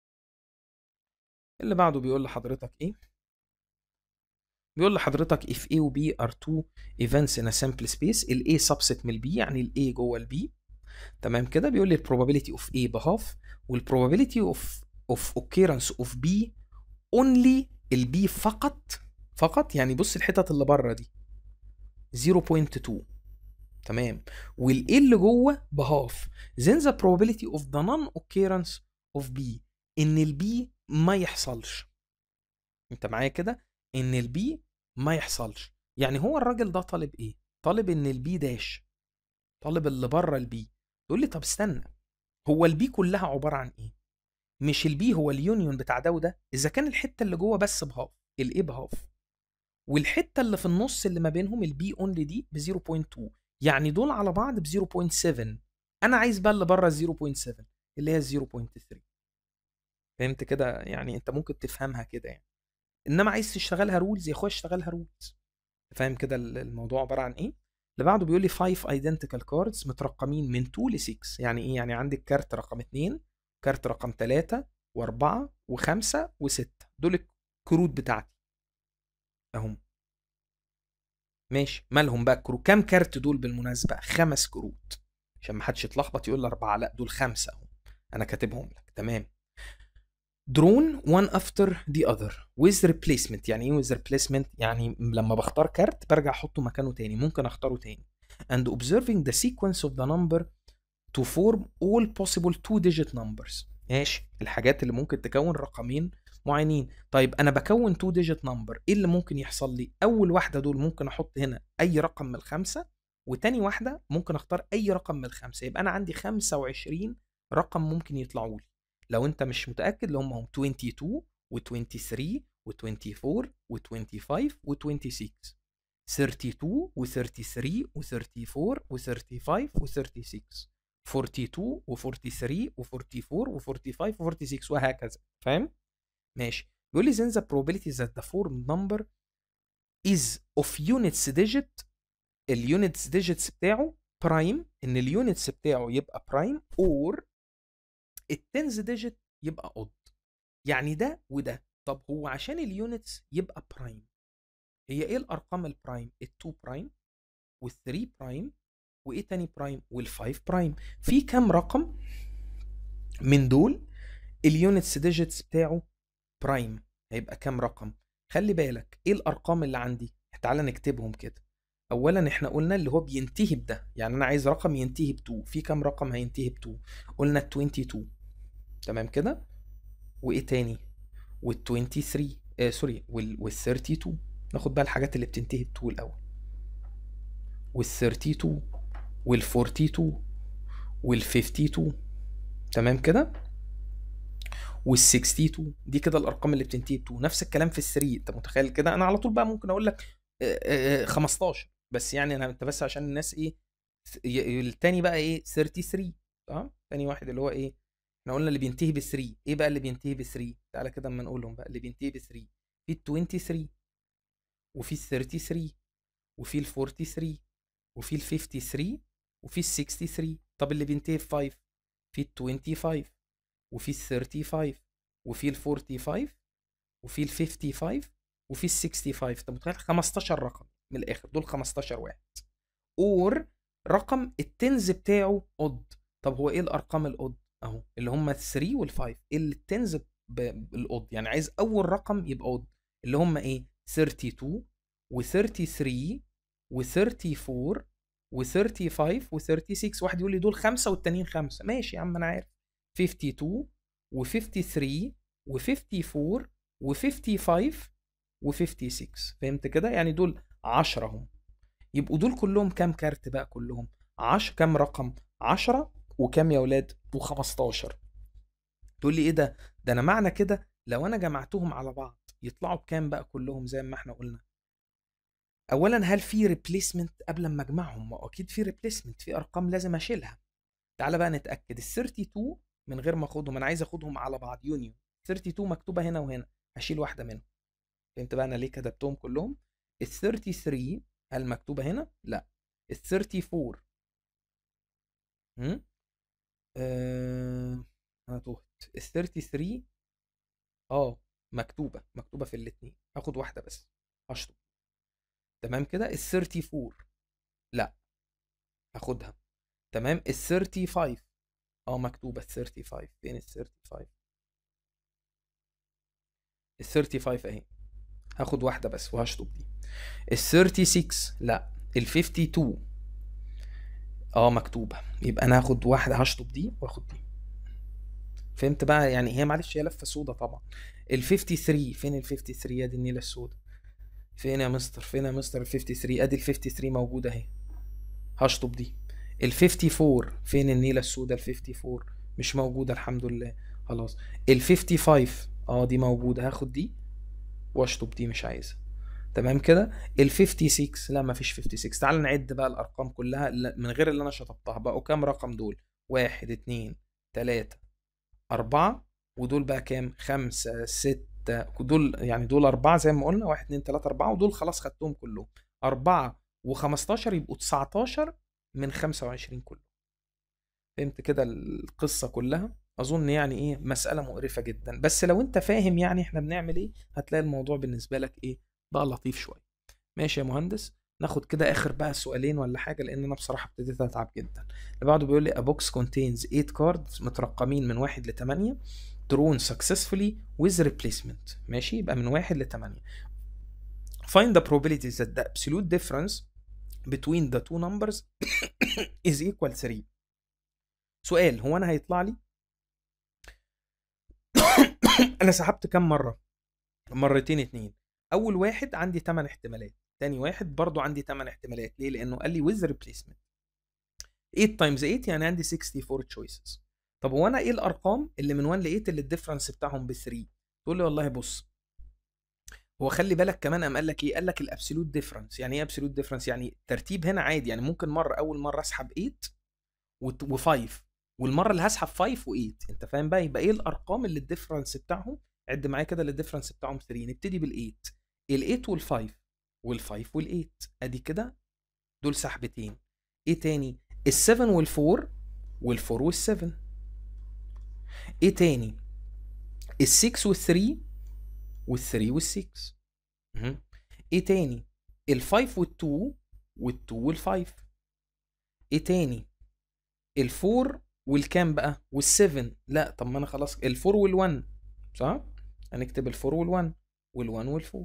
اللي بعده بيقول لحضرتك ايه؟ بيقول لحضرتك if A و B are two events in a sample space، ال A subset من ال B، يعني ال A جوه ال B. تمام كده. بيقول لي ال probability of A بهاف، وال probability of of occurrence of B only ال B فقط فقط، يعني بص الحتت اللي بره دي صفر فاصلة اتنين. تمام. وال A اللي جوه بهاف. then the probability of the non occurrence of B، ان ال B ما يحصلش. انت معايا كده؟ ان البي ما يحصلش. يعني هو الراجل ده طالب ايه؟ طالب ان البي داش، طالب اللي بره البي. تقول لي طب استنى، هو البي كلها عباره عن ايه؟ مش البي هو اليونيون بتاع ده وده؟ اذا كان الحته اللي جوه بس بهاف، الايه بهاف، والحته اللي في النص اللي ما بينهم البي اونلي دي ب صفر فاصلة اتنين، يعني دول على بعض ب صفر فاصلة سبعة. انا عايز بقى اللي بره صفر فاصلة سبعة اللي هي صفر فاصلة ثلاثة. فهمت كده؟ يعني انت ممكن تفهمها كده يعني. انما عايز تشتغلها رولز يا اخويا اشتغلها رولز. فاهم كده الموضوع عباره عن ايه؟ اللي بعده بيقول لي خمسة identical cards مترقمين من اتنين ل ستة. يعني ايه؟ يعني عندك كارت رقم اتنين، كارت رقم ثلاثة و4 و5 و6، دول الكروت بتاعتي اهم. ماشي، مالهم بقى الكروت؟ كام كارت دول بالمناسبه؟ خمس كروت، عشان ما حدش يتلخبط يقول لي اربعه، لا دول خمسه اهم، انا كاتبهم لك. تمام. drawn one after the other with replacement. يعني ايه with replacement؟ يعني لما بختار كارت برجع احطه مكانه تاني، ممكن اختاره تاني. and observing the sequence of the number to form all possible two digit numbers. ماشي، الحاجات اللي ممكن تكون رقمين معينين. طيب انا بكون two digit number، ايه اللي ممكن يحصل لي؟ اول واحده دول ممكن احط هنا اي رقم من الخمسه، وتاني واحده ممكن اختار اي رقم من الخمسه، يبقى انا عندي خمسة وعشرين رقم ممكن يطلعوا لي. لو انت مش متاكد، اللي هم هم اتنين وعشرين و23 و24 و25 و26، اتنين واتنين و33 و34 و35 و36، اتنين واربعين و43 و44 و45 و46 وهكذا. فاهم؟ ماشي. بيقول لي then the probability that the formed number is of units digit، اليونتس digits بتاعه برايم، ان اليونتس بتاعه يبقى برايم، or التنز digit يبقى odd. يعني ده وده. طب هو عشان اليونتس يبقى برايم، هي ايه الارقام البرايم؟ ال2 برايم وال3 برايم، وايه تاني برايم؟ وال5 برايم. في كام رقم من دول اليونتس ديجيتس بتاعه برايم؟ هيبقى كام رقم؟ خلي بالك ايه الارقام اللي عندي، تعالى نكتبهم كده. اولا احنا قلنا اللي هو بينتهي بده، يعني انا عايز رقم ينتهي ب2. في كام رقم هينتهي ب2؟ قلنا اتنين وعشرين، تمام كده. وايه تاني؟ وال23 آه سوري وال32. ناخد بقى الحاجات اللي بتنتهي ب2 الاول. وال32 وال42 وال52، تمام كده. وال62. دي كده الارقام اللي بتنتهي ب اتنين. نفس الكلام في ال3. انت متخيل كده؟ انا على طول بقى ممكن اقول لك خمستاشر، بس يعني انا انت بس عشان الناس ايه، التاني بقى ايه؟ تلاتة وتلاتين. تمام. تاني واحد اللي هو ايه؟ احنا قلنا اللي بينتهي ب3. ايه بقى اللي بينتهي ب3؟ تعالى كده اما نقولهم بقى. اللي بينتهي ب3 في ال23 وفي ال33 وفي ال43 وفي ال53 وفي ال63. طب اللي بينتهي ب5 في ال25 وفي ال35 وفي ال45 وفي ال55 وفي ال65. انت متخيل؟ خمستاشر رقم من الاخر، دول خمستاشر واحد. اور رقم التنز بتاعه اود. طب هو ايه الارقام الاود؟ اهو اللي هم ال3 وال5. التنز بالاود، يعني عايز اول رقم يبقى اود، اللي هم ايه؟ اتنين واتنين و33 و34 و35 و36. واحد يقول لي دول خمسه والتانيين خمسه. ماشي يا عم انا عارف. اتنين واتنين و53 و54 و55 و56. فهمت كده؟ يعني دول عشرة هم. يبقوا دول كلهم كام كارت بقى؟ كلهم عشرة. كام رقم؟ عشرة. وكام يا ولاد؟ و15. تقول لي ايه ده؟ ده انا معنى كده لو انا جمعتهم على بعض يطلعوا بكام بقى كلهم زي ما احنا قلنا؟ اولا هل في ريبليسمنت قبل ما اجمعهم؟ ما اكيد في ريبليسمنت، في ارقام لازم اشيلها. تعالى بقى نتاكد. ال اتنين وتلاتين من غير ما اخدهم، انا عايز اخدهم على بعض يونيون. اتنين وتلاتين مكتوبه هنا وهنا، هشيل واحده منهم. فهمت بقى انا ليه كتبتهم كلهم؟ ال تلاتة وتلاتين هل مكتوبه هنا؟ لا. ال اربعة وتلاتين امم آه... انا تهت. ال تلاتة وتلاتين اه مكتوبه مكتوبه في الاثنين. هاخد واحده بس، هشطب. تمام كده. ال اربعة وتلاتين لا، هاخدها. تمام. ال خمسة وتلاتين اه مكتوبه ال خمسة وتلاتين. فين ال خمسة وتلاتين؟ ال خمسة وتلاتين اهي، هاخد واحده بس وهشطب دي. ال ستة وثلاثين لا. ال اتنين وخمسين اه مكتوبه، يبقى انا هاخد واحده هشطب دي واخد دي. فهمت بقى؟ يعني هي معلش هي لفه سودا طبعا. ال تلاتة وخمسين فين؟ ال تلاتة وخمسين يا دي النيله السودا. فين يا مستر؟ فين يا مستر ال تلاتة وخمسين؟ ادي ال تلاتة وخمسين موجوده اهي، هشطب دي. ال اربعة وخمسين فين النيله السودا؟ ال اربعة وخمسين مش موجوده الحمد لله. خلاص. ال خمسة وخمسين اه دي موجوده، هاخد دي واشطب دي، مش عايزها. تمام كده. ال ستة وخمسين لا مفيش ستة وخمسين. تعال نعد بقى الارقام كلها من غير اللي انا شطبتها. بقوا كام رقم دول؟ واحد اتنين تلاتة أربعة، ودول بقى كام؟ خمسة ستة. دول يعني دول أربعة زي ما قلنا، واحد اتنين تلاتة أربعة، ودول خلاص خدتهم كلهم. أربعة وخمستاشر يبقوا تسعتاشر من خمسة وعشرين كله. فهمت كده القصة كلها؟ أظن يعني إيه مسألة مقرفة جدا، بس لو أنت فاهم يعني إحنا بنعمل إيه هتلاقي الموضوع بالنسبة لك إيه بقى لطيف شوية. ماشي يا مهندس. ناخد كده آخر بقى سؤالين ولا حاجة، لأن أنا بصراحة ابتديت أتعب جدا. اللي بعده بيقول لي a box contains eight cards مترقمين من واحد لتمانية drawn successfully with replacement. ماشي، يبقى من واحد لتمانية. find the probability that the absolute difference between the two numbers is equal three. سؤال، هو انا هيطلع لي انا سحبت كام مره؟ مرتين اتنين. اول واحد عندي تمن احتمالات، تاني واحد برضو عندي تمن احتمالات. ليه؟ لانه قال لي with replacement eight times eight يعني عندي sixty-four choices. طب هو انا ايه الارقام اللي من واحد ل ثمانية اللي الديفرنس بتاعهم ب ثلاثة؟ تقول لي والله بص، هو خلي بالك كمان قام قال لك ايه؟ قال لك الابسولوت ديفرنس. يعني ايه ابسولوت ديفرنس؟ يعني الترتيب هنا عادي، يعني ممكن مره اول مره اسحب ثمانية و5 والمره اللي هسحب خمسة و8. انت فاهم بقى؟ يبقى ايه الارقام اللي الديفرنس بتاعهم؟ عد معايا كده اللي الديفرنس بتاعهم ثلاثة. نبتدي بال8، ال8 وال5 وال5 وال8، ادي كده دول سحبتين. ايه تاني؟ ال7 وال4 وال4 وال7. ايه تاني؟ ال6 وال3 وال3 وال6. ايه تاني؟ ال5 وال2 وال2 وال5. ايه تاني؟ ال4 والكام بقى؟ وال7. لا طب ما انا خلاص ال4 وال1 صح؟ هنكتب ال4 وال1 وال1 وال4.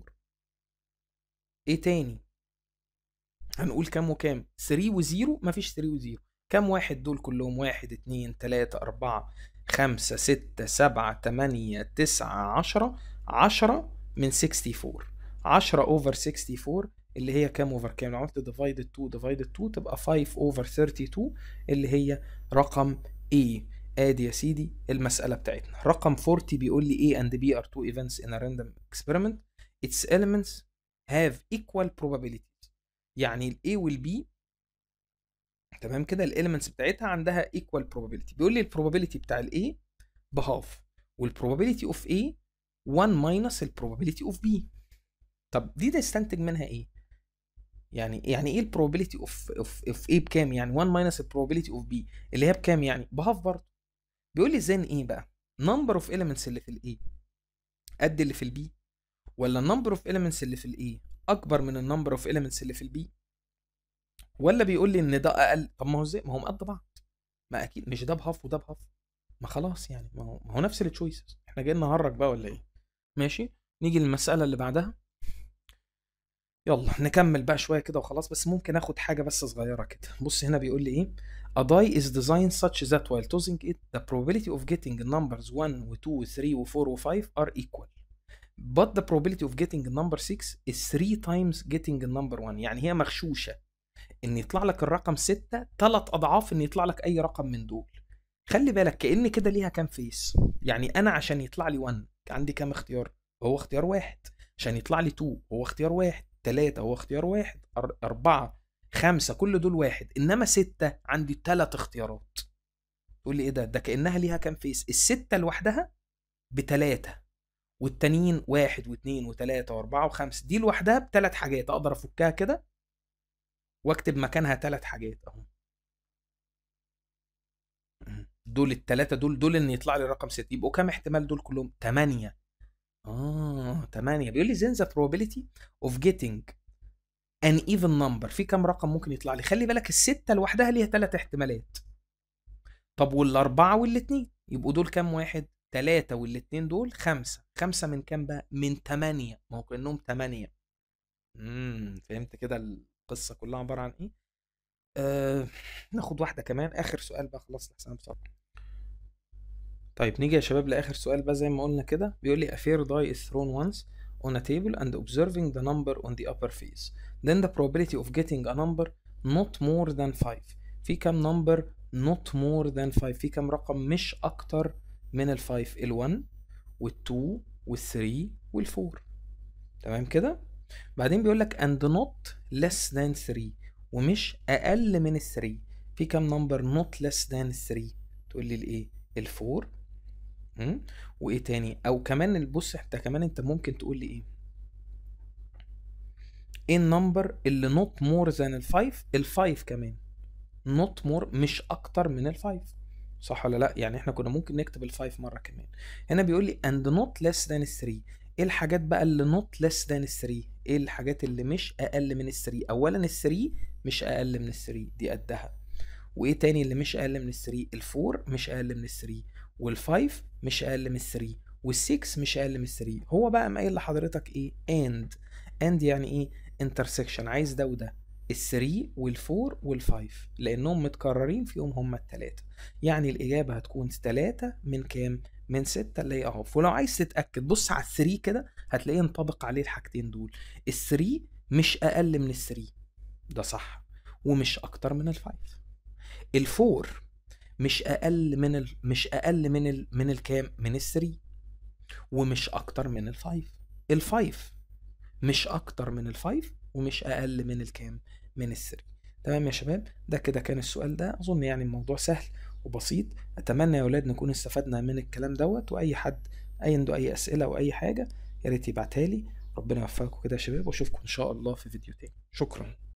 ايه تاني؟ هنقول كام وكام؟ ثلاثة و0. مفيش ثلاثة و0. كام واحد دول كلهم؟ واحد اتنين تلاتة أربعة خمسة ستة سبعة تمانية تسعة عشرة. عشرة من ستة وستين. عشرة اوفر ستة وستين اللي هي كام اوفر كام؟ لو عملت divided اتنين divided اتنين تبقى خمسة اوفر اتنين وتلاتين اللي هي رقم A. ادي يا سيدي المسألة بتاعتنا. رقم أربعين بيقول لي A and B are two events in a random experiment. Its elements have equal probabilities. يعني ال A وال B تمام كده الاليمنتس بتاعتها عندها equal probability. بيقول لي البروبابيلتي بتاع ال A بهاف، والبروبابيلتي اوف A واحد minus البروبابيلتي اوف B. طب دي نستنتج منها ايه؟ يعني يعني ايه البروبابيلتي اوف اوف اوف A بكام؟ يعني واحد minus البروبابيلتي اوف B اللي هي بكام؟ يعني بهاف برضه. بيقول لي ازاي ايه بقى؟ number of elements اللي في ال A قد اللي في ال B، ولا number of elements اللي في ال A اكبر من النمبر اوف elements اللي في ال B، ولا بيقول لي ان ده اقل؟ طب ما هو ازاي؟ ما هم قد بعض. ما اكيد مش ده بهاف وده بهاف. ما خلاص يعني ما هو, ما هو نفس التشويسز. احنا جايين نهرج بقى ولا ايه؟ ماشي، نيجي للمسألة اللي بعدها. يلا نكمل بقى شوية كده وخلاص، بس ممكن اخد حاجة بس صغيرة كده. بص هنا بيقول لي ايه؟ A die is designed such that while tossing it the probability of getting numbers one و two و three و four و five are equal. But the probability of getting number six is three times getting number one. يعني هي مغشوشة ان يطلع لك الرقم ستة ثلاث اضعاف ان يطلع لك اي رقم من دول. خلي بالك كأن كده ليها كام فيس. يعني انا عشان يطلع لي واحد عندي كام اختيار؟ هو اختيار واحد. عشان يطلع لي اتنين هو اختيار واحد. تلاتة هو اختيار واحد. أربعة خمسة كل دول واحد. انما ستة عندي ثلاث اختيارات. تقول لي ايه ده؟ ده كأنها ليها كام فيس؟ الستة لوحدها بتلاتة، والتانيين واحد واثنين وثلاثة واربعة وخمسة. دي لوحدها بثلاث حاجات اقدر افكها كده واكتب مكانها ثلاث حاجات اهو. دول الثلاثه دول دول ان يطلع لي رقم ستة. يبقوا كام احتمال دول كلهم؟ ثمانية. اه ثمانية. بيقول لي then the probability of getting an even number. في كام رقم ممكن يطلع لي؟ خلي بالك الستة لوحدها ليها ثلاث احتمالات. طب والاربعة والاثنين يبقوا دول كام واحد؟ ثلاثة والاثنين دول خمسة. خمسة من كام بقى؟ من ثمانية. ما هو كأنهم ثمانية. امم فهمت كده القصة كلها عبارة عن ايه؟ آه، ناخد واحدة كمان آخر سؤال بقى خلاص لحسن بصراحة. طيب نيجي يا شباب لآخر سؤال بقى زي ما قلنا كده. بيقول لي a fair die is thrown once on a table and observing the number on the upper face then the probability of getting a number not more than five. في كام number not more than five؟ في كام رقم مش أكتر من ال five؟ ال one وال two وال three وال four. تمام كده؟ بعدين بيقول لك and not less than three ومش أقل من ال three. في كام number not less than three؟ تقول لي الإيه؟ ال four. امم وايه تاني؟ او كمان بص انت كمان انت ممكن تقول لي ايه؟ ايه النمبر اللي نوت مور ذان الفايف؟ الفايف كمان نوت مور مش اكتر من الفايف. صح ولا لا؟ يعني احنا كنا ممكن نكتب الفايف مره كمان. هنا بيقول لي اند نوت ليس ذان الثري. ايه الحاجات بقى اللي نوت ليس ذان الثري؟ ايه الحاجات اللي مش اقل من الثري؟ اولا الثري مش اقل من الثري دي قدها. وايه تاني اللي مش اقل من الثري؟ الفور مش اقل من الثري، والفايف مش اقل من الثري، والسكس مش اقل من الثري. هو بقى قايل لحضرتك ايه؟ اند. اند يعني ايه؟ انترسكشن. عايز ده وده. الثري والفور والفايف لانهم متكررين فيهم هما التلاتة. يعني الاجابة هتكون تلاتة من كام؟ من ستة اللي هي اهو. ولو عايز تتأكد بص على الثري كده هتلاقيه ينطبق عليه الحاجتين دول. الثري مش اقل من الثري، ده صح، ومش اكتر من الفايف. الفور مش اقل من ال... مش اقل من ال... من الكام؟ من الثري، ومش اكتر من الفايف. الفايف مش اكتر من الفايف ومش اقل من الكام؟ من الثري. تمام يا شباب، ده كده كان السؤال ده. اظن يعني الموضوع سهل وبسيط. اتمنى يا اولاد نكون استفدنا من الكلام دوت. واي حد اي عنده اي اسئله او اي حاجه يا ريت يبعتها لي. ربنا يوفقكم كده يا شباب، واشوفكم ان شاء الله في فيديو تاني. شكرا.